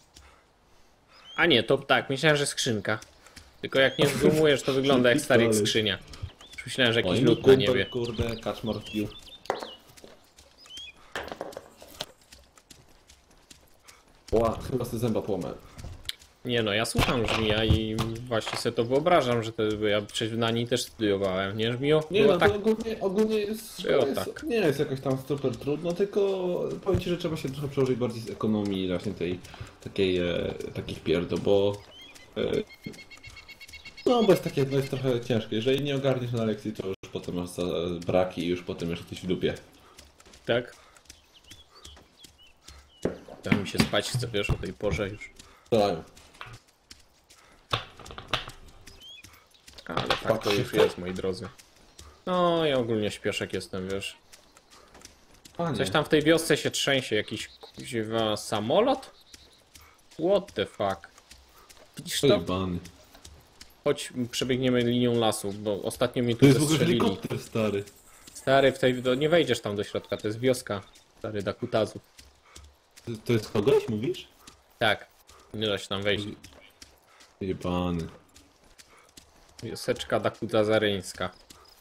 A nie, to tak, myślałem, że skrzynka. Tylko jak nie zoomujesz, to wygląda jak stary jak Pistolet. skrzynia. Już myślałem, że O, jakiś i lód na kumpel, niebie. kurde, kaczmar wbił. Ła, chyba sobie zęba połamę. Nie no, ja słucham Żmija i właśnie sobie to wyobrażam, że to, bo ja przecież na niej też studiowałem, nie Żmiju? Nie Było no, tak. to ogólnie, ogólnie jest, Było jest tak. nie jest jakoś tam super trudno, tylko powiem ci, że trzeba się trochę przełożyć bardziej z ekonomii właśnie tej takiej e, takich pierdół, bo e, no bo jest takie, no jest trochę ciężkie. Jeżeli nie ogarniesz na lekcji, to już potem masz za, braki i już potem jeszcze jesteś w dupie. Tak? Tam mi się spać chce, wiesz, o tej porze już. Strzelają. Ale tak to już jest, moi drodzy. No, ja ogólnie śpieszek jestem, wiesz. Panie. Coś tam w tej wiosce się trzęsie, jakiś kuźwa samolot? What the fuck? Widzisz to? Pojebany. Chodź, przebiegniemy linią lasu, bo ostatnio mnie To tu jest w ogóle zastrzelili. helikopter stary. Stary, w tej, do, nie wejdziesz tam do środka, to jest wioska. Stary, Dakutazu. To, to jest kogoś, mówisz? Tak, nie da się tam wejść. Jebany. Wioseczka Dakutazaryńska.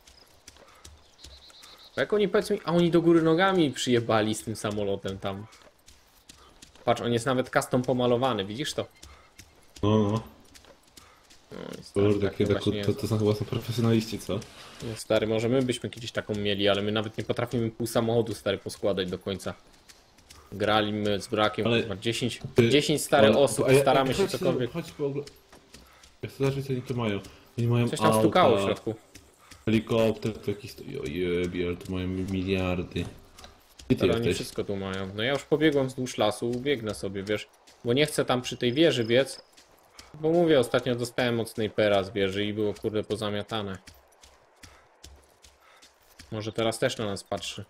Jak oni, powiedz mi, a oni do góry nogami przyjebali z tym samolotem tam. Patrz, on jest nawet custom pomalowany, widzisz to? No, no. No, i stary, Kurde, tak kiedy właśnie to, jest. to są chyba są profesjonaliści, co? No, stary, może my byśmy kiedyś taką mieli, ale my nawet nie potrafimy pół samochodu, stary, poskładać do końca. Graliśmy z brakiem, Ale- kurwa, dziesięć, Ty- dziesięć starych Ale- osób, a ja- staramy a się chodź, cokolwiek. Chodź po ogóle. Ja chcę zobaczyć, co oni tu mają. Oni mają Coś tam auta, stukało w środku. helikopter, to jakiś... Ojej, to mają miliardy. I ty Ale oni jesteś. wszystko tu mają. No ja już pobiegłem wzdłuż lasu, biegnę sobie, wiesz. Bo nie chcę tam przy tej wieży biec. Bo mówię, ostatnio dostałem od snajpera z wieży i było kurde pozamiatane. Może teraz też na nas patrzy.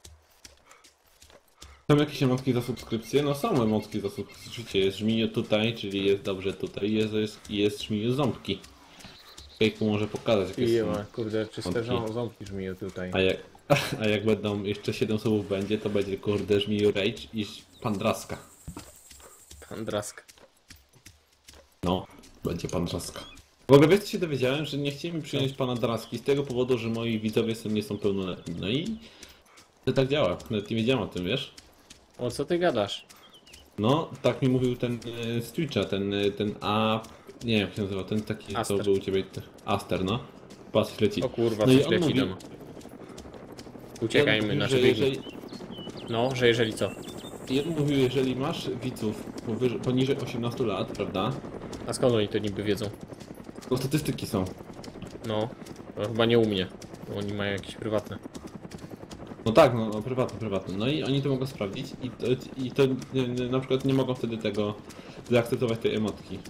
Są jakieś emotki za subskrypcję? No są emotki za subskrypcję. Oczywiście jest żmiju tutaj, czyli jest dobrze tutaj. Jest, jest, jest żmiju ząbki. Kejku może pokazać jakieś I są. ma, kurde, czyste Ząbki. żą- ząbki żmiją tutaj. A jak, a jak będą jeszcze siedem słów będzie, to będzie kurde żmiju rage i pandraska. Pandraska. No, będzie pan Draska. W ogóle wiesz co się dowiedziałem, że nie chcieli mi przyjąć pana Draski z tego powodu, że moi widzowie są, nie są pełnoletni. No i to tak działa. Nawet nie wiedziałem o tym, wiesz? O co ty gadasz? No, tak mi mówił ten e, z Twitcha, ten, e, ten A... Nie wiem jak się nazywa, ten taki Aster. co był u ciebie... te- Aster, no. Patrz, leci. O kurwa, no i coś on leci mówił, tam. Uciekajmy, mówił, znaczy że biegnij. jeżeli, No, że jeżeli co? I on mówił, jeżeli masz widzów powyżej, poniżej osiemnastu lat, prawda? A skąd oni to niby wiedzą? To statystyki są. No, to chyba nie u mnie. Bo oni mają jakieś prywatne. No tak, no, no prywatne, prywatne. No i oni to mogą sprawdzić i to, i to nie, nie, na przykład nie mogą wtedy tego zaakceptować tej emotki.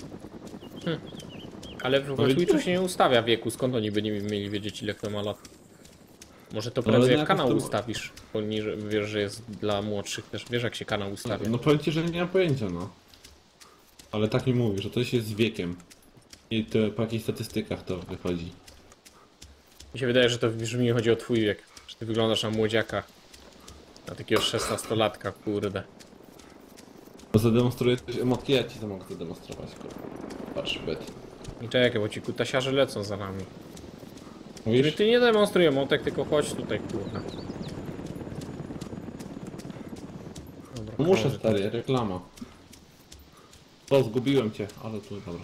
Ale w No Twitchu widzisz? się nie ustawia wieku, skąd oni by nie mieli wiedzieć ile kto ma lat? Może to No, ale prędzej jak jakoś kanał to- ustawisz, poniżej, wiesz, że jest dla młodszych też, wiesz jak się kanał ustawia. No powiem ci, że nie mam pojęcia, no. Ale tak mi mówi, że to się z wiekiem. I to po jakichś statystykach to wychodzi. Mi się wydaje, że to brzmi chodzi o twój wiek, że ty wyglądasz na młodziaka. Na takiego szesnastolatka, kurde. Bo zademonstruję coś emotki, ja ci to mogę zademonstrować, kurwa. Patrz, bet. I czekaj, bo ci kutasiarze lecą za nami. Mówisz? Ty nie demonstruj emotek, tylko chodź tutaj, kurde. Dobra, No muszę, chodź. stary, reklama. O, zgubiłem cię, ale tu, dobra.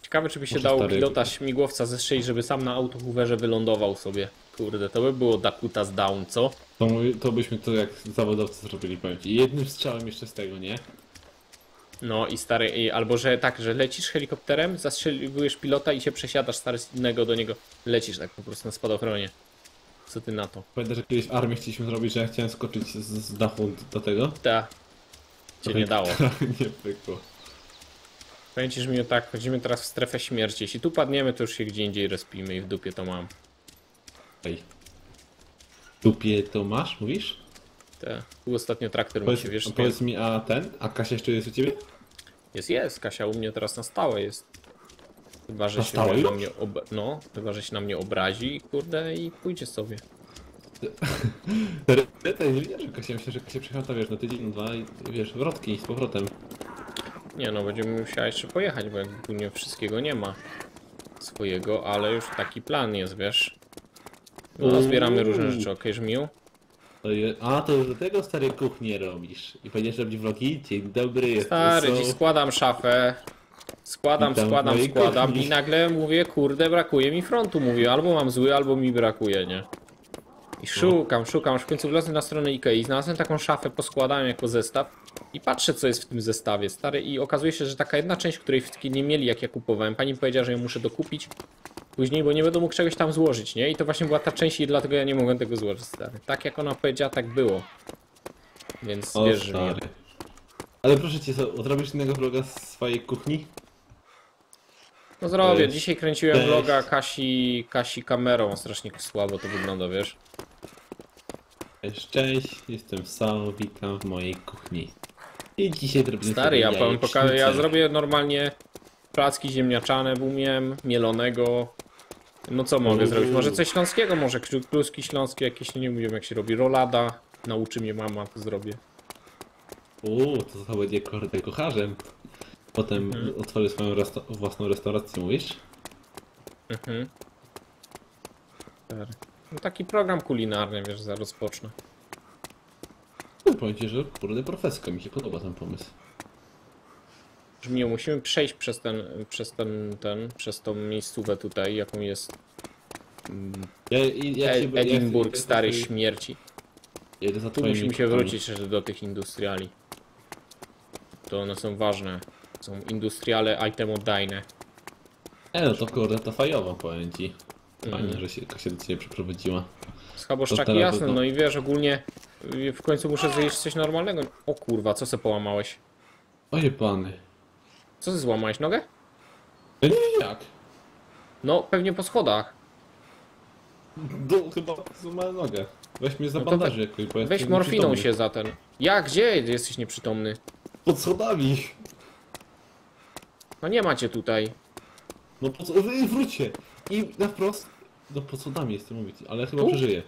Ciekawe, czy by się Muszę dało stary- pilota śmigłowca zestrzelić, żeby sam na autohooverze wylądował sobie. Kurde, to by było Dakota's Down, co? To, mój- to byśmy to jak zawodowcy zrobili, powiem ci. Jednym strzałem jeszcze z tego, nie? No i stary, i, albo że tak, że lecisz helikopterem, zastrzeliwujesz pilota i się przesiadasz stary z innego do niego. Lecisz tak po prostu na spadochronie. Co ty na to? Pamiętasz, że kiedyś w armii chcieliśmy zrobić, że ja chciałem skoczyć z, z dachu do tego? Ta. Cię nie dało. Nie pykło. Powiem ci, że mi tak, chodzimy teraz w strefę śmierci. Jeśli tu padniemy, to już się gdzie indziej respimy i w dupie to mam. Ej. Dupie to masz, mówisz? Te. Tu ostatnio traktor mi Powiedz, się, wiesz, powiedz mi, a ten? A Kasia jeszcze jest u ciebie? jest, jest, Kasia u mnie teraz na stałe jest. Chyba, że Na się stałe na już? mnie ob... no, chyba, że się na mnie obrazi, kurde, i pójdzie sobie. Ja to nie wiedziałem, że Kasia, myślę, że Kasia przyjechała, wiesz, na tydzień, dwa i wiesz, wrotki z powrotem. Nie no, będziemy musiała jeszcze pojechać, bo jakby tu nie wszystkiego nie ma swojego, ale już taki plan jest, wiesz. No, zbieramy różne rzeczy, okej, żmiu. To je... A, to już do tego starej kuchni robisz. I będziesz robić vlogi? Dzień dobry, jest Stary, są... dziś składam szafę. Składam, Witam w składam, mojej składam kuchni. i nagle mówię, kurde, brakuje mi frontu, mówię, albo mam zły, albo mi brakuje, nie? I szukam, szukam, aż w końcu wlazłem na stronę Ikei, znalazłem taką szafę, poskładałem jako zestaw i patrzę, co jest w tym zestawie, stary, i okazuje się, że taka jedna część, której wtedy nie mieli, jak ja kupowałem, pani powiedziała, że ją muszę dokupić później, bo nie będę mógł czegoś tam złożyć, nie? I to właśnie była ta część i dlatego ja nie mogłem tego złożyć, stary. Tak jak ona powiedziała, tak było. Więc O, wiesz, że nie. stary. Ale proszę cię, co, zrobisz innego vloga z swojej kuchni? No zrobię, Cześć. dzisiaj kręciłem Cześć. vloga Kasi, Kasi kamerą, strasznie słabo to wygląda, wiesz? Cześć, cześć, jestem Sal, witam w mojej kuchni. I dzisiaj zrobimy Stary, ja sobie powiem, poka- ja jajecznicę. zrobię normalnie placki ziemniaczane w umiem, mielonego. No co mogę Uuu. zrobić? Może coś śląskiego, może kluski śląskie jakieś, nie wiem jak się robi, rolada. Nauczy mnie mama, to zrobię. Uuu, to to będzie kurde kucharzem. Potem Mhm. otworzę swoją resta własną restaurację, mówisz? Mhm. Stary. No taki program kulinarny, wiesz, zaraz rozpocznę. No, powiem ci, że kurde profeska, mi się podoba ten pomysł. Brzmi, musimy przejść przez ten, przez ten, ten, przez tą miejscówę tutaj, jaką jest Ja, i- ja E- się- ja- Edinburgh, ja- stary ja- śmierci. Jedę za Tu twoimi musimy się kotami. wrócić jeszcze do tych industriali. To one są ważne. Są industriale itemodajne. E, no to kurde, to fajowo, powiem ci. Fajnie, Mhm. że się Kasia do ciebie przeprowadziła. Schaboszczaki teraz jasne, będą- no i wiesz, ogólnie y, w końcu muszę zjeść coś normalnego. O kurwa, co se połamałeś? Oje pany. Co ty złamałeś, nogę? Ja nie wiem jak. No, pewnie po schodach. Do, chyba złamałem nogę. Weź mnie za No to bandaży jakoś, bo Weź jestem morfiną nieprzytomny. się za ten. Jak? Gdzie jesteś nieprzytomny? Pod schodami. No nie macie tutaj. No po co? Wy- Wróćcie. I na wprost. No pod schodami jestem mówić, ale chyba Tu? przeżyję.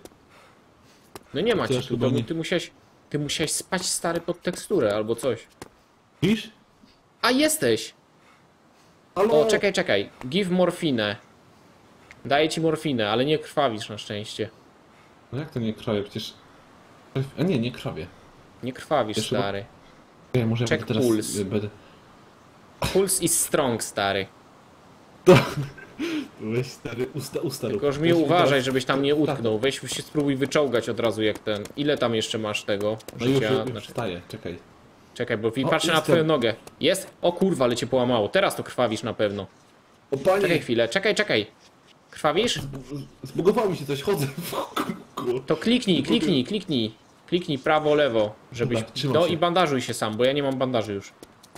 No nie macie Chociaż tu, chyba bo nie. ty musiałeś, ty musiałeś spać stary pod teksturę albo coś. Widzisz? A jesteś! Halo? O, czekaj, czekaj. Give morfinę. Daję ci morfinę, ale nie krwawisz na szczęście. No jak to nie krwawie? Przecież... A nie, nie krwawie. Nie krwawisz, Wiesz, chyba- stary. Ja może ja Check będę teraz... pulse. Będę... Puls is strong, stary. Weź stary, usta, usta rób. Tylko już mi Weź uważaj, teraz- żebyś tam nie utknął. Weź się spróbuj wyczołgać od razu jak ten. Ile tam jeszcze masz tego No już, życia? już Znaczy, wstaję, czekaj. czekaj, bo O, patrzę na jestem. twoją nogę. Jest? O kurwa, ale cię połamało. Teraz to krwawisz na pewno. O panie! Czekaj chwilę, czekaj, czekaj. Krwawisz? Zbugowało mi się coś, chodzę w kółku. To kliknij, kliknij, kliknij. Kliknij prawo, lewo, żebyś... Dobra, trzymam No się. i bandażuj się sam, bo ja nie mam bandaży już.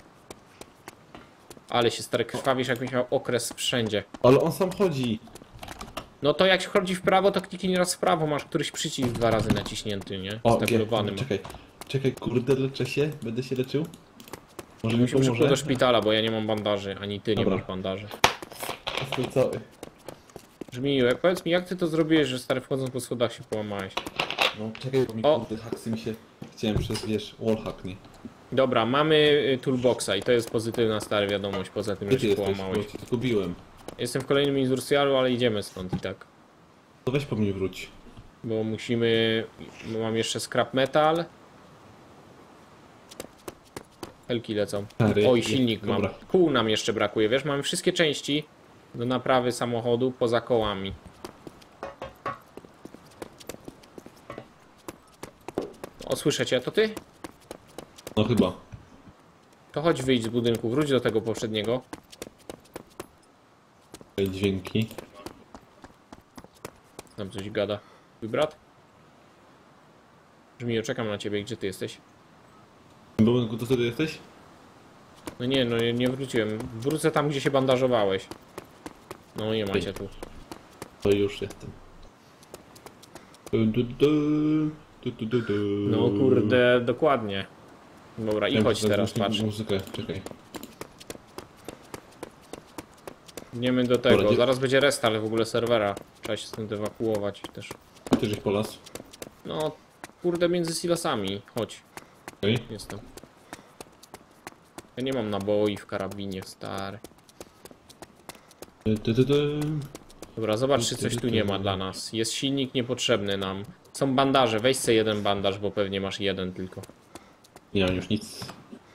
Ale się stary krwawisz, jakbyś miał okres wszędzie. Ale on sam chodzi. No to jak się chodzi w prawo, to kliknij raz w prawo, masz któryś przycisk dwa razy naciśnięty, nie? O, Stabilowany nie, ma. czekaj. Czekaj, kurde, leczę się. Będę się leczył. Może mi Musimy szybko pomoże? do szpitala, bo ja nie mam bandaży, ani ty nie Dobra. masz bandaży. Jestem cały. Brzmi, powiedz mi, jak ty to zrobiłeś, że stary wchodząc po schodach się połamałeś? No czekaj, bo mi O. kurde haksy mi się... Chciałem przez, wiesz, wallhack, nie? Dobra, mamy y, toolboxa i to jest pozytywna stary wiadomość, poza tym, Gdzie że ty się jesteś? Bo połamałeś. cię tylko biłem. Jestem w kolejnym industrialu, ale idziemy stąd i tak. To weź po mnie wróć. Bo musimy... Mam jeszcze scrap metal. Helki lecą. Stary, Oj, jest- silnik mam. dobra. Kół nam jeszcze brakuje, wiesz? Mamy wszystkie części do naprawy samochodu poza kołami. O, słyszę cię, to ty? No chyba. To chodź wyjdź z budynku, wróć do tego poprzedniego. Te dźwięki. Tam coś gada. Twój brat? Brzmi, czekam na ciebie, gdzie ty jesteś? Bo to wtedy jesteś? No nie, no nie, nie wróciłem. Wrócę tam, gdzie się bandażowałeś. No nie macie tu. To już jestem. Du, du, du, du, du, du, du. No kurde, dokładnie. Dobra, i Ja chodź muszę teraz, zgłośnić patrz. Muzykę, czekaj. Idziemy do tego, Dobra, gdzie- zaraz będzie restart w ogóle serwera. Trzeba się stąd ewakuować też. Ty żeś po las? No, kurde, między silosami. Chodź, Okej. jestem. Ja nie mam naboi w karabinie, stary. Du, du, du, du. Dobra, zobacz, czy coś tu nie ma dla nas. Jest silnik niepotrzebny nam. Są bandaże, weź sobie jeden bandaż, bo pewnie masz jeden tylko. Nie mam już nic.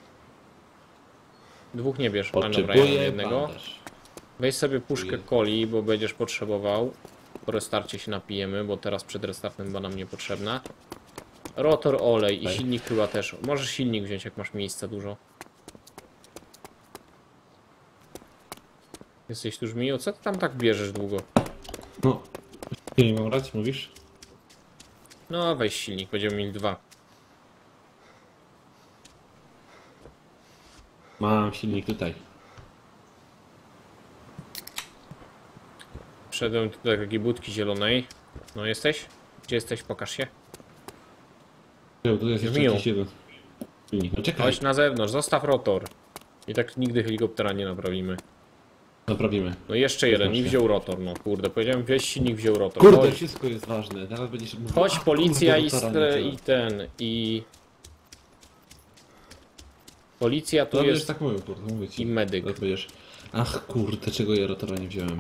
Dwóch nie bierz. A dobra, ja mam Potrzebuję jednego. bandaż. Weź sobie puszkę Dziękuję. coli, bo będziesz potrzebował. Po restarcie się napijemy, bo teraz przed restartem była nam niepotrzebna. Rotor, olej i Ej. silnik chyba też. Możesz silnik wziąć, jak masz miejsca dużo. Jesteś tu żmiju? Co ty tam tak bierzesz długo? No. Nie mam rać, mówisz? No weź silnik, będziemy mieli dwa. Mam silnik tutaj. Wszedłem tu do takiej budki zielonej. No jesteś? Gdzie jesteś? Pokaż się. Ja, tu jest jeszcze Miło. jakiś jeden. Silnik. No czekaj, Chodź na zewnątrz, zostaw rotor. I tak nigdy helikoptera nie naprawimy. naprawimy. No jeszcze jeden i Zobaczcie. wziął rotor, no kurde, powiedziałem wieź silnik, wziął rotor. Kurde, Chodź, wszystko jest ważne. Teraz będziesz mówił, chodź "A, policja kurde, i, rotora stre- nie i wziąłem". ten, i... Policja tu To będziesz jest tak mówił, kurde, mówię ci. i medyk. Teraz będziesz, ach kurde, czego ja rotora nie wziąłem.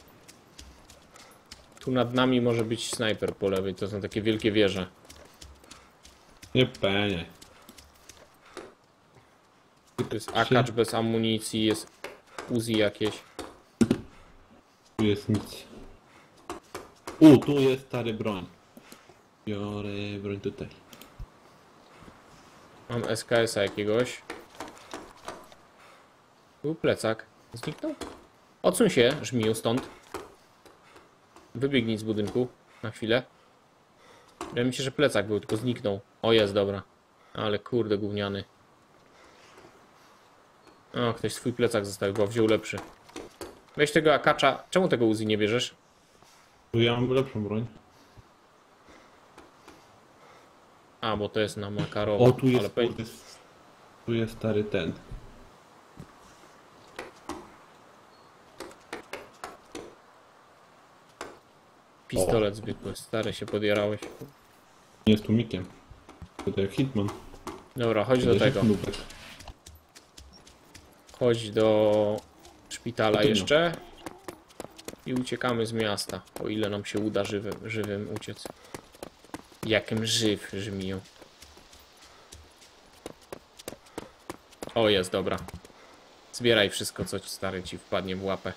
Tu nad nami może być snajper po lewej, to są takie wielkie wieże. Nie penie. Tu jest akacz bez amunicji, jest Uzi jakieś. Tu jest nic. U, tu jest stary broń. Biorę broń tutaj. Mam S K S-a jakiegoś. Był plecak. Zniknął? Odsuń się, żmiju, stąd. Wybiegnij z budynku na chwilę. Wydaje mi się, że plecak był, tylko zniknął. O, jest, dobra. Ale kurde, gówniany. O, ktoś swój plecak zostawił, bo wziął lepszy. Weź tego akacza. Czemu tego Uzi nie bierzesz? Tu ja mam lepszą broń. A, bo to jest na makarowo. O, tu ale jest, pe- kurde, tu jest stary ten. Pistolet zwykły, stary się podjarałeś. Nie jest tłumikiem. To jak Hitman. Dobra, chodź do Wiesz, jak tego. nubek. Chodź do szpitala Petyno. jeszcze. I uciekamy z miasta, o ile nam się uda żywym, żywym uciec. Jakim żyw, żmiją. O, jest, dobra. Zbieraj wszystko, co ci stary ci wpadnie w łapę.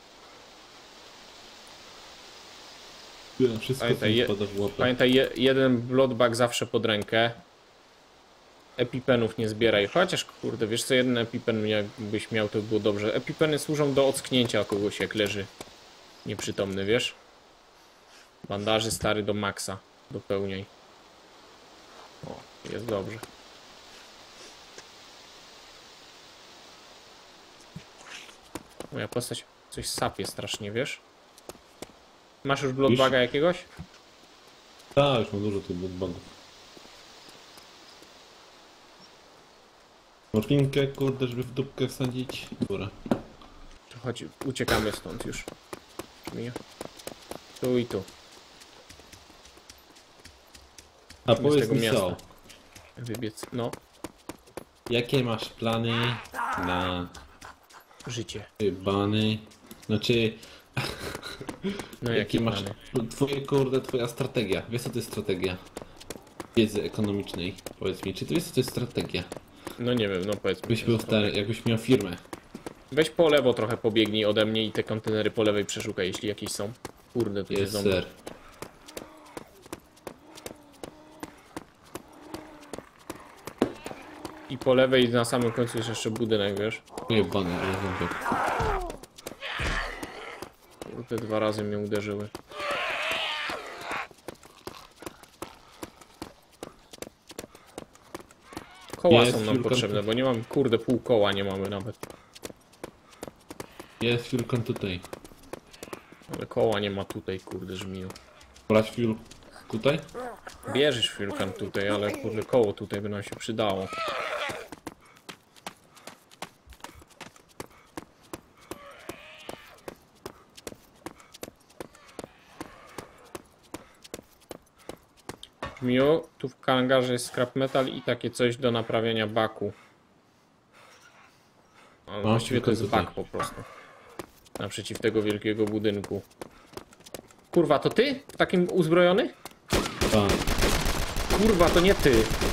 Ja, wszystko Pamiętaj, mi je- wpada w łapę. Pamiętaj, je, jeden bloodbag zawsze pod rękę. Epipenów nie zbieraj. Chociaż, kurde, wiesz co, jeden epipen jakbyś miał, to by było dobrze. Epipeny służą do ocknięcia kogoś, jak leży nieprzytomny, wiesz? Bandaży stary do maksa. Dopełniaj. O, jest dobrze. Moja postać coś sapie strasznie, wiesz? Masz już bloodbaga jakiegoś? Tak, już mam dużo tych bugów. Morfinkę, kurde, żeby w dupkę wsadzić. Dobra. To chodź, uciekamy stąd już. Mija. Tu i tu. A Musimy z powiedz tego mi miasta. co, Wybiec. No, jakie masz plany na życie. bany? Znaczy, No jakie jakie masz, plany? twoje, kurde, twoja strategia. Wiesz co to jest strategia? Wiedzy ekonomicznej. Powiedz mi, czy ty wiesz co to jest strategia? No nie wiem, no powiedz mi. Jakbyś był stary, jakbyś miał firmę. Weź po lewo trochę pobiegnij ode mnie i te kontenery po lewej przeszukaj, jeśli jakieś są. Kurde, tu jest Jest zombie. ser. I po lewej na samym końcu jest jeszcze budynek, wiesz? Ujebany, ale zombie. Te dwa razy mnie uderzyły. Koła Jest są nam kilka- potrzebne, bo nie mam, kurde, pół koła nie mamy nawet. Jest Fiulkan tutaj. Ale koła nie ma tutaj, kurde, żmiju. Brać Fiul tutaj? Bierzesz Fiulkan tutaj, ale kurde, koło tutaj by nam się przydało. Żmiju, tu w hangarze jest scrap metal i takie coś do naprawiania baku. Ale No, właściwie to tylko jest tutaj. bak po prostu. Naprzeciw tego wielkiego budynku. Kurwa, to ty? W takim uzbrojony? Tak. Kurwa, to nie ty.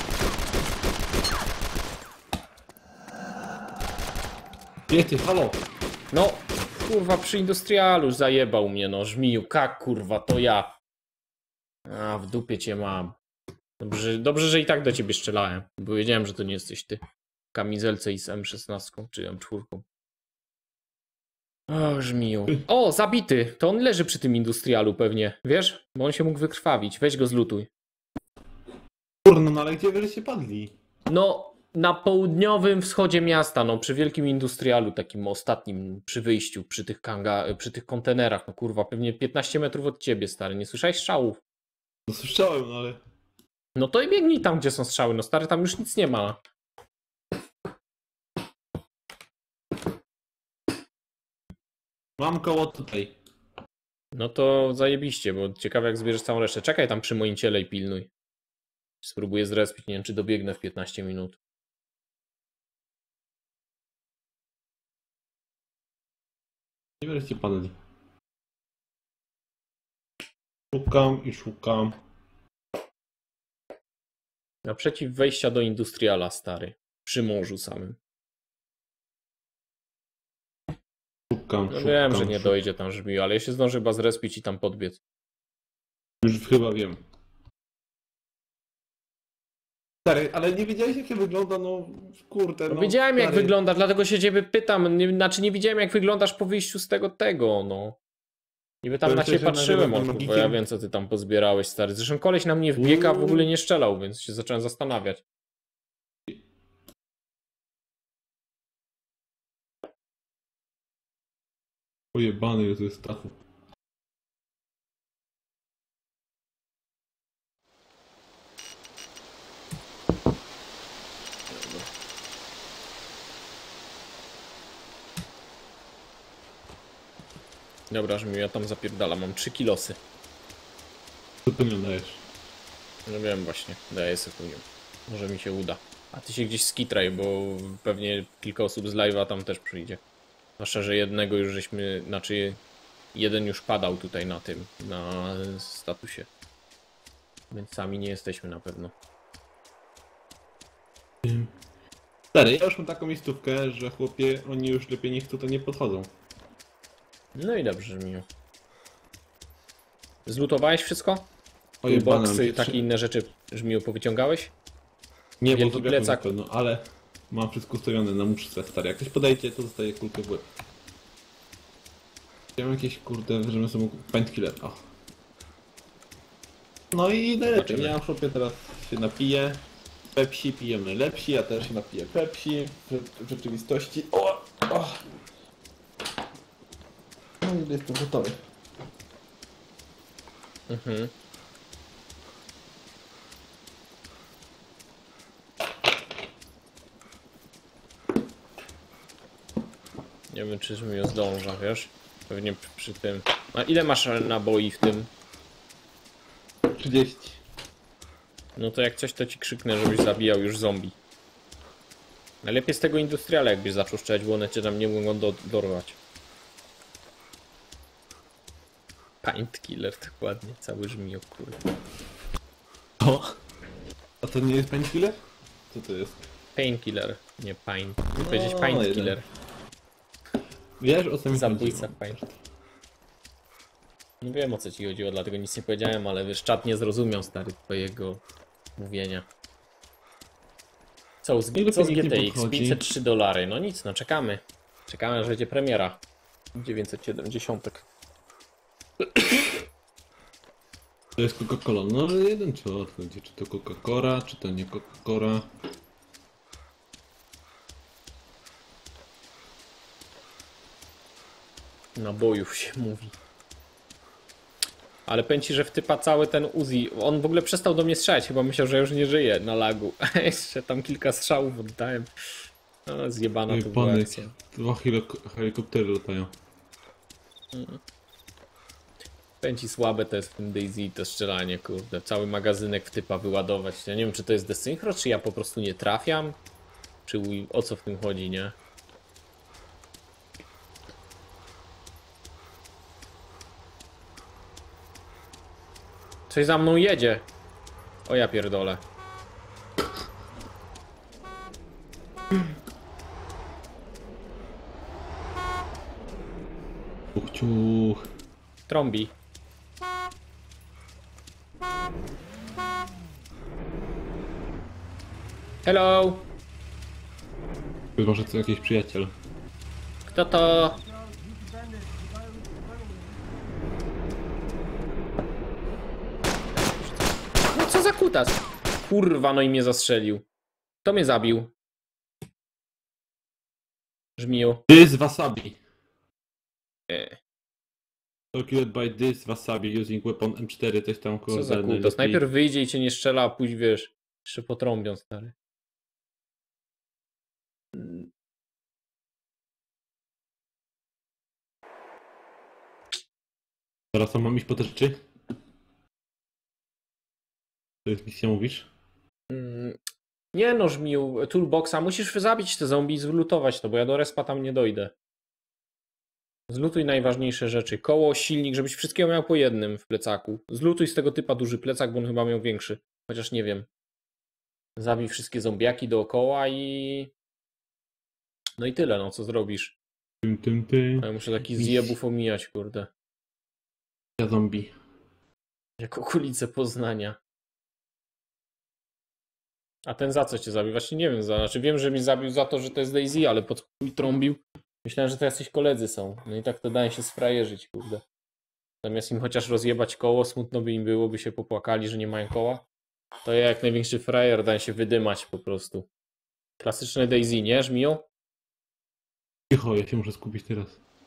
Nie ty, halo! No, kurwa, przy industrialu zajebał mnie, no, żmiju, kak, kurwa, to ja. A, w dupie cię mam. Dobrze, dobrze, że i tak do ciebie strzelałem, bo wiedziałem, że to nie jesteś ty. W kamizelce i z M szesnaście, czy M cztery. O, żmiju. O, zabity! To on leży przy tym industrialu pewnie, wiesz? Bo on się mógł wykrwawić. Weź go zlutuj. Kurno, no ale gdzie wy się padli? No, na południowym wschodzie miasta, no, przy wielkim industrialu, takim ostatnim, przy wyjściu, przy tych kanga, przy tych kontenerach, no kurwa, pewnie piętnaście metrów od ciebie, stary. Nie słyszałeś strzałów? No słyszałem, no ale... No to i biegnij tam, gdzie są strzały, no stary, tam już nic nie ma. Mam koło tutaj. No to zajebiście, bo ciekawe jak zbierzesz całą resztę. Czekaj tam przy moim ciele i pilnuj. Spróbuję zrespić, nie wiem czy dobiegnę w piętnaście minut. Nie wreszcie padli. Szukam i szukam. Naprzeciw wejścia do industriala, stary. Przy morzu samym. Szukam, No szukam. wiem, że nie szukam. dojdzie tam żmiju, ale ja się zdążę chyba zrespić i tam podbiec. Już chyba wiem. Stary, ale nie wiedziałeś jak się wygląda, no kurde, no. No widziałem jak stary. wygląda, dlatego się ciebie pytam. Nie, znaczy nie widziałem jak wyglądasz po wyjściu z tego tego, no. Niby tam Powiem na ciebie szczerze, patrzyłem, nazywam on, tym bo ja magikiem. wiem co ty tam pozbierałeś, stary. Zresztą koleś na mnie wbiega, a w ogóle nie strzelał, więc się zacząłem zastanawiać. Pojebany to jest Stachu. Dobra, że mi ja tam zapierdalam, mam trzy kilosy. Co ty mi dajesz? No wiem właśnie, daję sobie powiem. Może mi się uda. A ty się gdzieś skitraj, bo pewnie kilka osób z live'a tam też przyjdzie. Zwłaszcza, że jednego już żeśmy, znaczy jeden już padał tutaj na tym, na statusie. Więc sami nie jesteśmy na pewno. Stary, ja już mam taką miejscówkę, że chłopie, oni już lepiej niech tutaj nie podchodzą. No i dobrze, miło. Zlutowałeś wszystko? Ojebana, Boxy, mi takie trzy- inne rzeczy, żmiu, powyciągałeś? Nie, wielki bo to plecak. plecak. No ale mam wszystko ustawione na muszce, stary. Jak ktoś podejdzie, to dostaje kulkę w łeb. Ja mam jakieś kurde, żebym sobie mógł painkiller. O. No i najlepiej. Zobaczymy. Ja chłopie teraz się napiję. Pepsi pijemy lepsi, ja też się napiję Pepsi. W, w rzeczywistości. O, o. No i jestem gotowy. Mhm. Nie wiem, czy mi zdąża, wiesz? Pewnie przy, przy tym. A ile masz naboi w tym? trzydzieści. No to jak coś, to ci krzyknę, żebyś zabijał już zombie. Najlepiej z tego industriala, jakbyś zaczął strzelać, bo one cię tam nie mogą do, dorwać. Paint killer, dokładnie. Cały żmijok, kurde. O. A to nie jest painkiller? Co to jest? Painkiller, nie pain. Chcę powiedzieć No, painkiller. Wiesz o co mi Zabójca chodziło. pain. Nie wiem o co ci chodziło, dlatego nic nie powiedziałem, ale wiesz, czat nie zrozumiał stary twojego mówienia. Co, z, Nikt do co z tego nikt nie G T X? podchodzi. pięćset trzy dolary. No nic, no czekamy. Czekamy, aż będzie premiera. dziewięćset siedemdziesiąt. To jest Coca-Cola. No ale jeden czy odchodzi. Czy to Coca-Cola, czy to nie Coca-Cola. Nabojów się mówi. Ale powiem ci, że w typa cały ten Uzi, on w ogóle przestał do mnie strzelać, chyba myślał, że już nie żyje na lagu. A jeszcze tam kilka strzałów oddałem. No, zjebana to była Pany, akcja. dwa helik- helikoptery latają. Powiem ci, słabe to jest w tym DayZ, to strzelanie, kurde. Cały magazynek w typa wyładować. Ja nie wiem, czy to jest desynchro, czy ja po prostu nie trafiam, czy u- o co w tym chodzi, nie? Coś za mną jedzie. O ja pierdolę. Ciuch, ciuch. Trąbi. Hello! Chyba, że to jakiś przyjaciel. Kto to? No co za kutas? Kurwa, no i mnie zastrzelił. Kto mnie zabił? Żmiu. This wasabi. E, To killed by this wasabi using weapon M cztery, coś tam Co kurde. za kutas? najlepiej. Najpierw wyjdzie i cię nie strzela, a później wiesz, jeszcze potrąbią, stary. Teraz to mam iść po te rzeczy? To jest misja, mówisz? Mm, Nie no, Żmiu, toolboxa, musisz zabić te zombie i zlutować to, bo ja do respa tam nie dojdę. Zlutuj najważniejsze rzeczy. Koło, silnik, żebyś wszystkiego miał po jednym w plecaku. Zlutuj z tego typa duży plecak, bo on chyba miał większy. Chociaż nie wiem. Zabij wszystkie zombiaki dookoła i... No i tyle, no co zrobisz? Tym, tym, tym. Ja muszę takich zjebów omijać, kurde. Ja zombie. Jak okolice Poznania. A ten za co cię zabił? Właśnie nie wiem, za... znaczy wiem, że mnie zabił za to, że to jest DayZ, ale pod chuj trąbił. Myślałem, że to jacyś koledzy są. No i tak to daje się sfrajerzyć, kurde. Zamiast im chociaż rozjebać koło, smutno by im było, by się popłakali, że nie mają koła. To ja jak największy frajer daję się wydymać po prostu. Klasyczne DayZ, nie, Żmiu? Cicho, ja się muszę skupić teraz.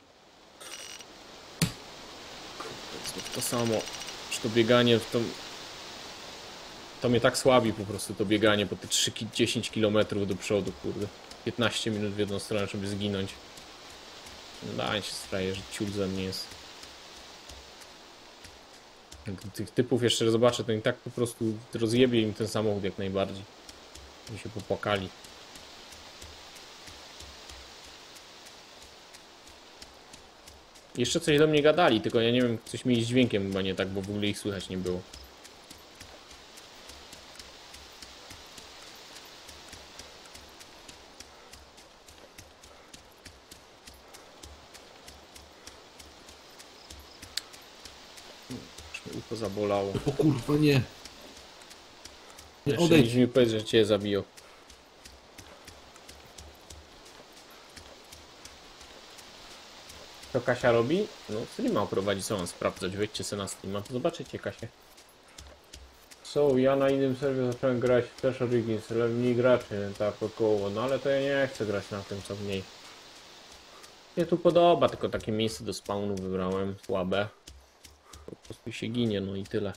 Znów to samo. Czy to bieganie to... To mnie tak słabi po prostu to bieganie po te trzy dziesięć kilometrów do przodu, kurde. piętnaście minut w jedną stronę, żeby zginąć. Daj się frajerze, ciul ze mnie jest. Jak tych typów jeszcze zobaczę, to i tak po prostu rozjebie im ten samochód jak najbardziej. Żeby się popłakali. Jeszcze coś do mnie gadali, tylko ja nie wiem, coś mieli z dźwiękiem chyba nie tak, bo w ogóle ich słychać nie było. Aż mnie ucho zabolało. O kurwa, nie. Nie Jeszcze odejdź. nic mi powiedz, że cię zabiją. Co Kasia robi? No, streama prowadzi, co mam sprawdzać. Wejdźcie sobie na streama, to zobaczycie Kasię. So, ja na innym serwie zacząłem grać w Clash Origins, ale mniej graczy, tak około, no ale to ja nie chcę grać na tym, co mniej. Mnie tu podoba, tylko takie miejsce do spawnu wybrałem, słabe. Po prostu się ginie, no i tyle.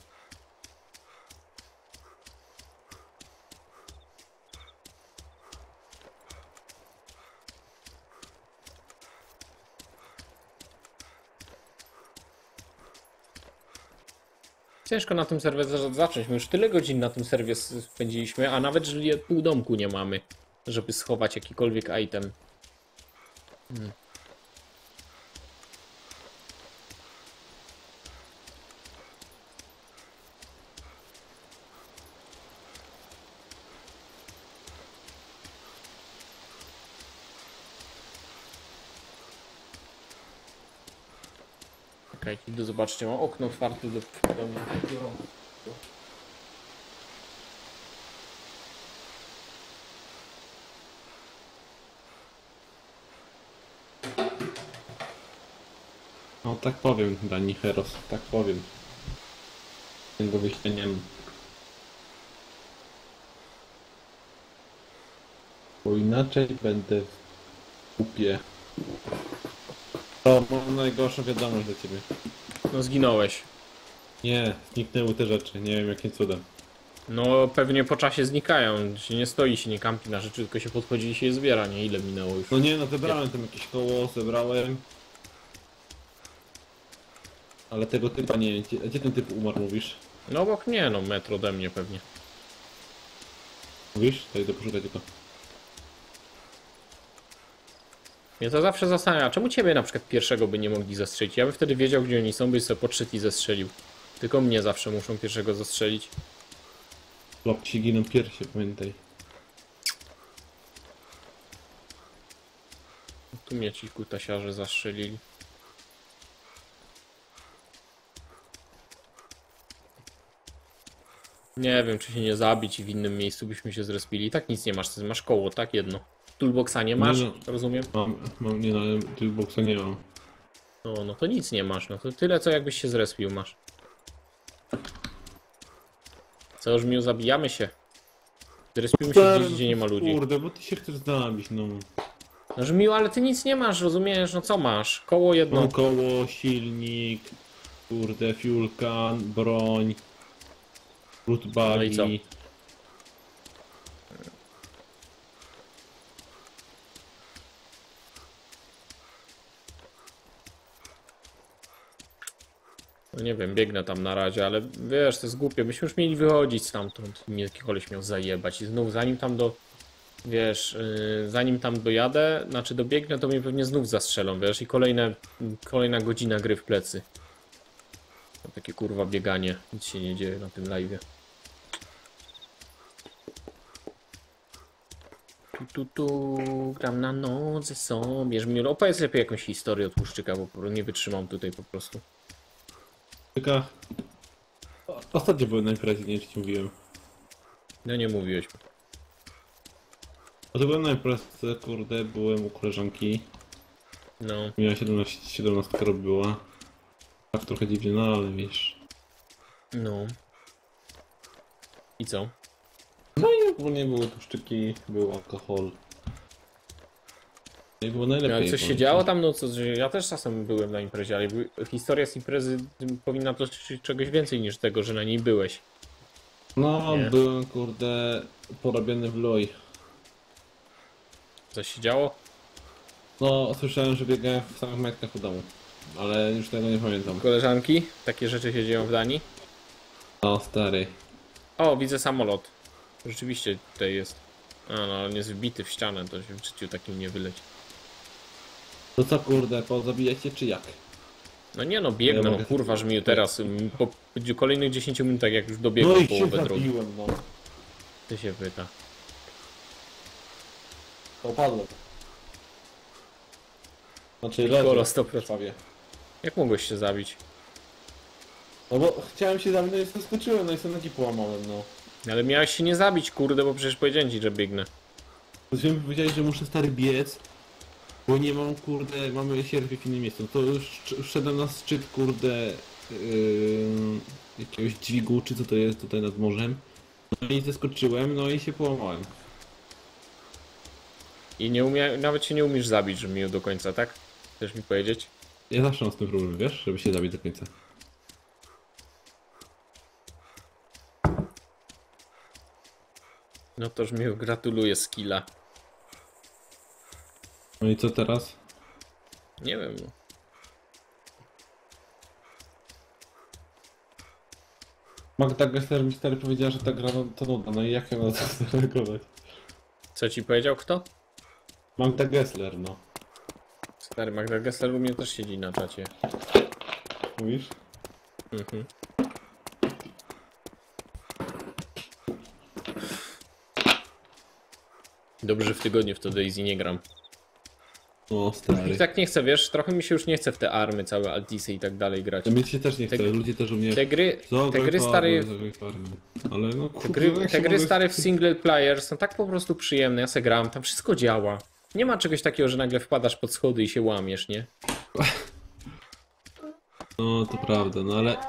Ciężko na tym serwerze zacząć. My już tyle godzin na tym serwie spędziliśmy, a nawet że pół domku nie mamy, żeby schować jakikolwiek item. Hmm. Czekajcie, idę zobaczcie, mam okno otwarte do... do mnie. No tak powiem, Dani Heros, tak powiem. Tego wyjścia nie mam. Bo inaczej będę w kupie. To mam najgorszą wiadomość dla ciebie. No zginąłeś. Nie, zniknęły te rzeczy, nie wiem jakim cudem. No pewnie po czasie znikają, się nie stoi, się nie kampi na rzeczy, tylko się podchodzi i się je zbiera, nie? Ile minęło już? No nie, no zebrałem tam jakieś koło, zebrałem. Ale tego typa nie wiem, gdzie, gdzie ten typ umarł mówisz? No obok mnie, no metr ode mnie pewnie. Mówisz? To idę poszukać tylko. Mnie to zawsze zastanawia, czemu ciebie na przykład pierwszego by nie mogli zastrzelić? Ja bym wtedy wiedział, gdzie oni są, byś sobie podszedł i zestrzelił. Tylko mnie zawsze muszą pierwszego zastrzelić. Chłopci giną piersi, pamiętaj. Tu mnie ci kutasiarze zastrzelili. Nie wiem, czy się nie zabić i w innym miejscu byśmy się zrespili. I tak nic nie masz, ty masz koło, tak jedno. Toolboxa nie masz, Nie no. rozumiem? Mam, mam, nie no, ale toolboxa nie mam. No, no to nic nie masz, no to tyle co jakbyś się zrespił masz. Co już mi zabijamy się. Zrespimy się gdzieś, gdzie nie ma ludzi. Kurde, bo ty się chcesz zabić, no. No Żmiu, ale ty nic nie masz, rozumiesz? No co masz? Koło jedno. Mam koło, silnik, kurde, fuel can, broń, root No i co? buggy. No nie wiem, biegnę tam na razie, ale wiesz, to jest głupie. Myśmy już mieli wychodzić stamtąd. Mnie koleś miał zajebać i znów zanim tam do... Wiesz, yy, zanim tam dojadę, znaczy dobiegnę, to mnie pewnie znów zastrzelą, wiesz, i kolejne, kolejna godzina gry w plecy. No, takie kurwa bieganie, nic się nie dzieje na tym live'ie. Tu, tu, tu, gram na nodze sobie. Żmiu, opowiedz lepiej jakąś historię od Puszczyka, bo po prostu nie wytrzymam tutaj po prostu. Tylko... Ostatnio byłem na imprezie, nie wiem, czy ci mówiłem. No nie mówiłeś. A to byłem na imprezie, kurde, byłem u koleżanki. No, Miała siedemnaście, siedemnaście robiła. Tak trochę dziwnie, no ale wiesz. no. I co? No i ogólnie były puszczyki, był alkohol. No i było najlepiej. Ale coś się powiem ci. działo tam? No co, że ja też czasem byłem na imprezie, ale jakby historia z imprezy powinna dotyczyć czegoś więcej niż tego, że na niej byłeś. No, Nie. byłem kurde porobiony w loj. Coś się działo? No, słyszałem, że biegałem w samych majtkach u domu. Ale już tego nie pamiętam. Koleżanki? Takie rzeczy się dzieją w Danii? No, stary. O, widzę samolot. Rzeczywiście tutaj jest. A no, ale nie jest wbity w ścianę, to się w życiu takim nie wyleci. To co kurde, pozabijecie czy jak? No nie no, biegnę, Ja no mogę- kurwa, Żmiu, teraz mm, po kolejnych dziesięciu minutach jak już dobiegłem No i się połowę drogi. zabiłem, no. Ty się pyta. Opadłem. Znaczy Piccolo leżę sto w procent. krwawie. Jak mogłeś się zabić? No bo chciałem się zabić, no i zaskoczyłem, no i sobie nogi połamałem, no. Ale miałeś się nie zabić, kurde, bo przecież powiedziałem ci, że biegnę. Zresztą mi powiedziałeś, że muszę stary biec, bo nie mam kurde, mamy sierpie w innym miejscu. To już sz- szedłem na szczyt kurde yy, jakiegoś dźwigu, czy co to jest tutaj nad morzem. No i zeskoczyłem, no i się połamałem. I nie umia... nawet się nie umiesz zabić, że mi do końca, tak? Chcesz mi powiedzieć? Ja zawsze mam z tym problem, wiesz, żeby się zabić do końca. No toż mi gratuluję skilla. No i co teraz? Nie wiem. No. Magda Gessler mi stary powiedziała, że ta gra no, to nuda, no i jak ja na to zareagować? Co ci powiedział kto? Magda Gessler, no. Stary Magda Gessler u mnie też siedzi na czacie. Mówisz? Mhm. Dobrze, że w tygodniu w to Daisy nie gram. O, stary. I tak nie chcę, wiesz, trochę mi się już nie chce w te army, całe Altisy i tak dalej grać. Mnie się też nie chce, Te- ludzie też u mnie... Te gry, te Zagraj gry farmę, stare, zagraj farmę. Ale no te kurde, gry, jak te się gry mogę- stare w single player są tak po prostu przyjemne, ja se gram, tam wszystko działa. Nie ma czegoś takiego, że nagle wpadasz pod schody i się łamiesz, nie? No, to prawda, no ale...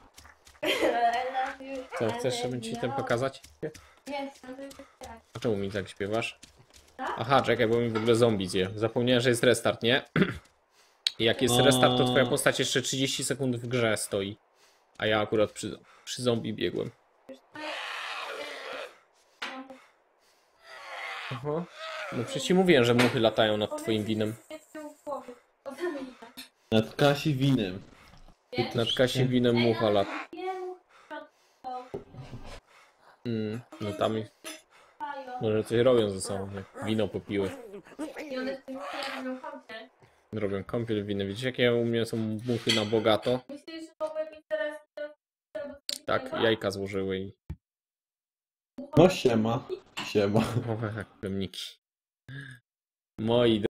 Co, chcesz, żebym ci ten pokazać? Jest, A czemu mi tak śpiewasz? Aha, czekaj, bo mi w ogóle zombie zje. Zapomniałem, że jest restart, nie? I jak jest No. restart, to twoja postać jeszcze trzydzieści sekund w grze stoi. A ja akurat przy, przy zombie biegłem. Aha. No przecież ci mówiłem, że muchy latają nad twoim winem. Nad Kasi winem. Nad Kasi winem mucha lata. Mm, no tam może coś robią ze sobą, jak wino popiły. Robią kąpiel winy. Widzicie, jakie u mnie są muchy na bogato? Tak, jajka złożyły i... No siema. Siema. O, jak plemniki. Moi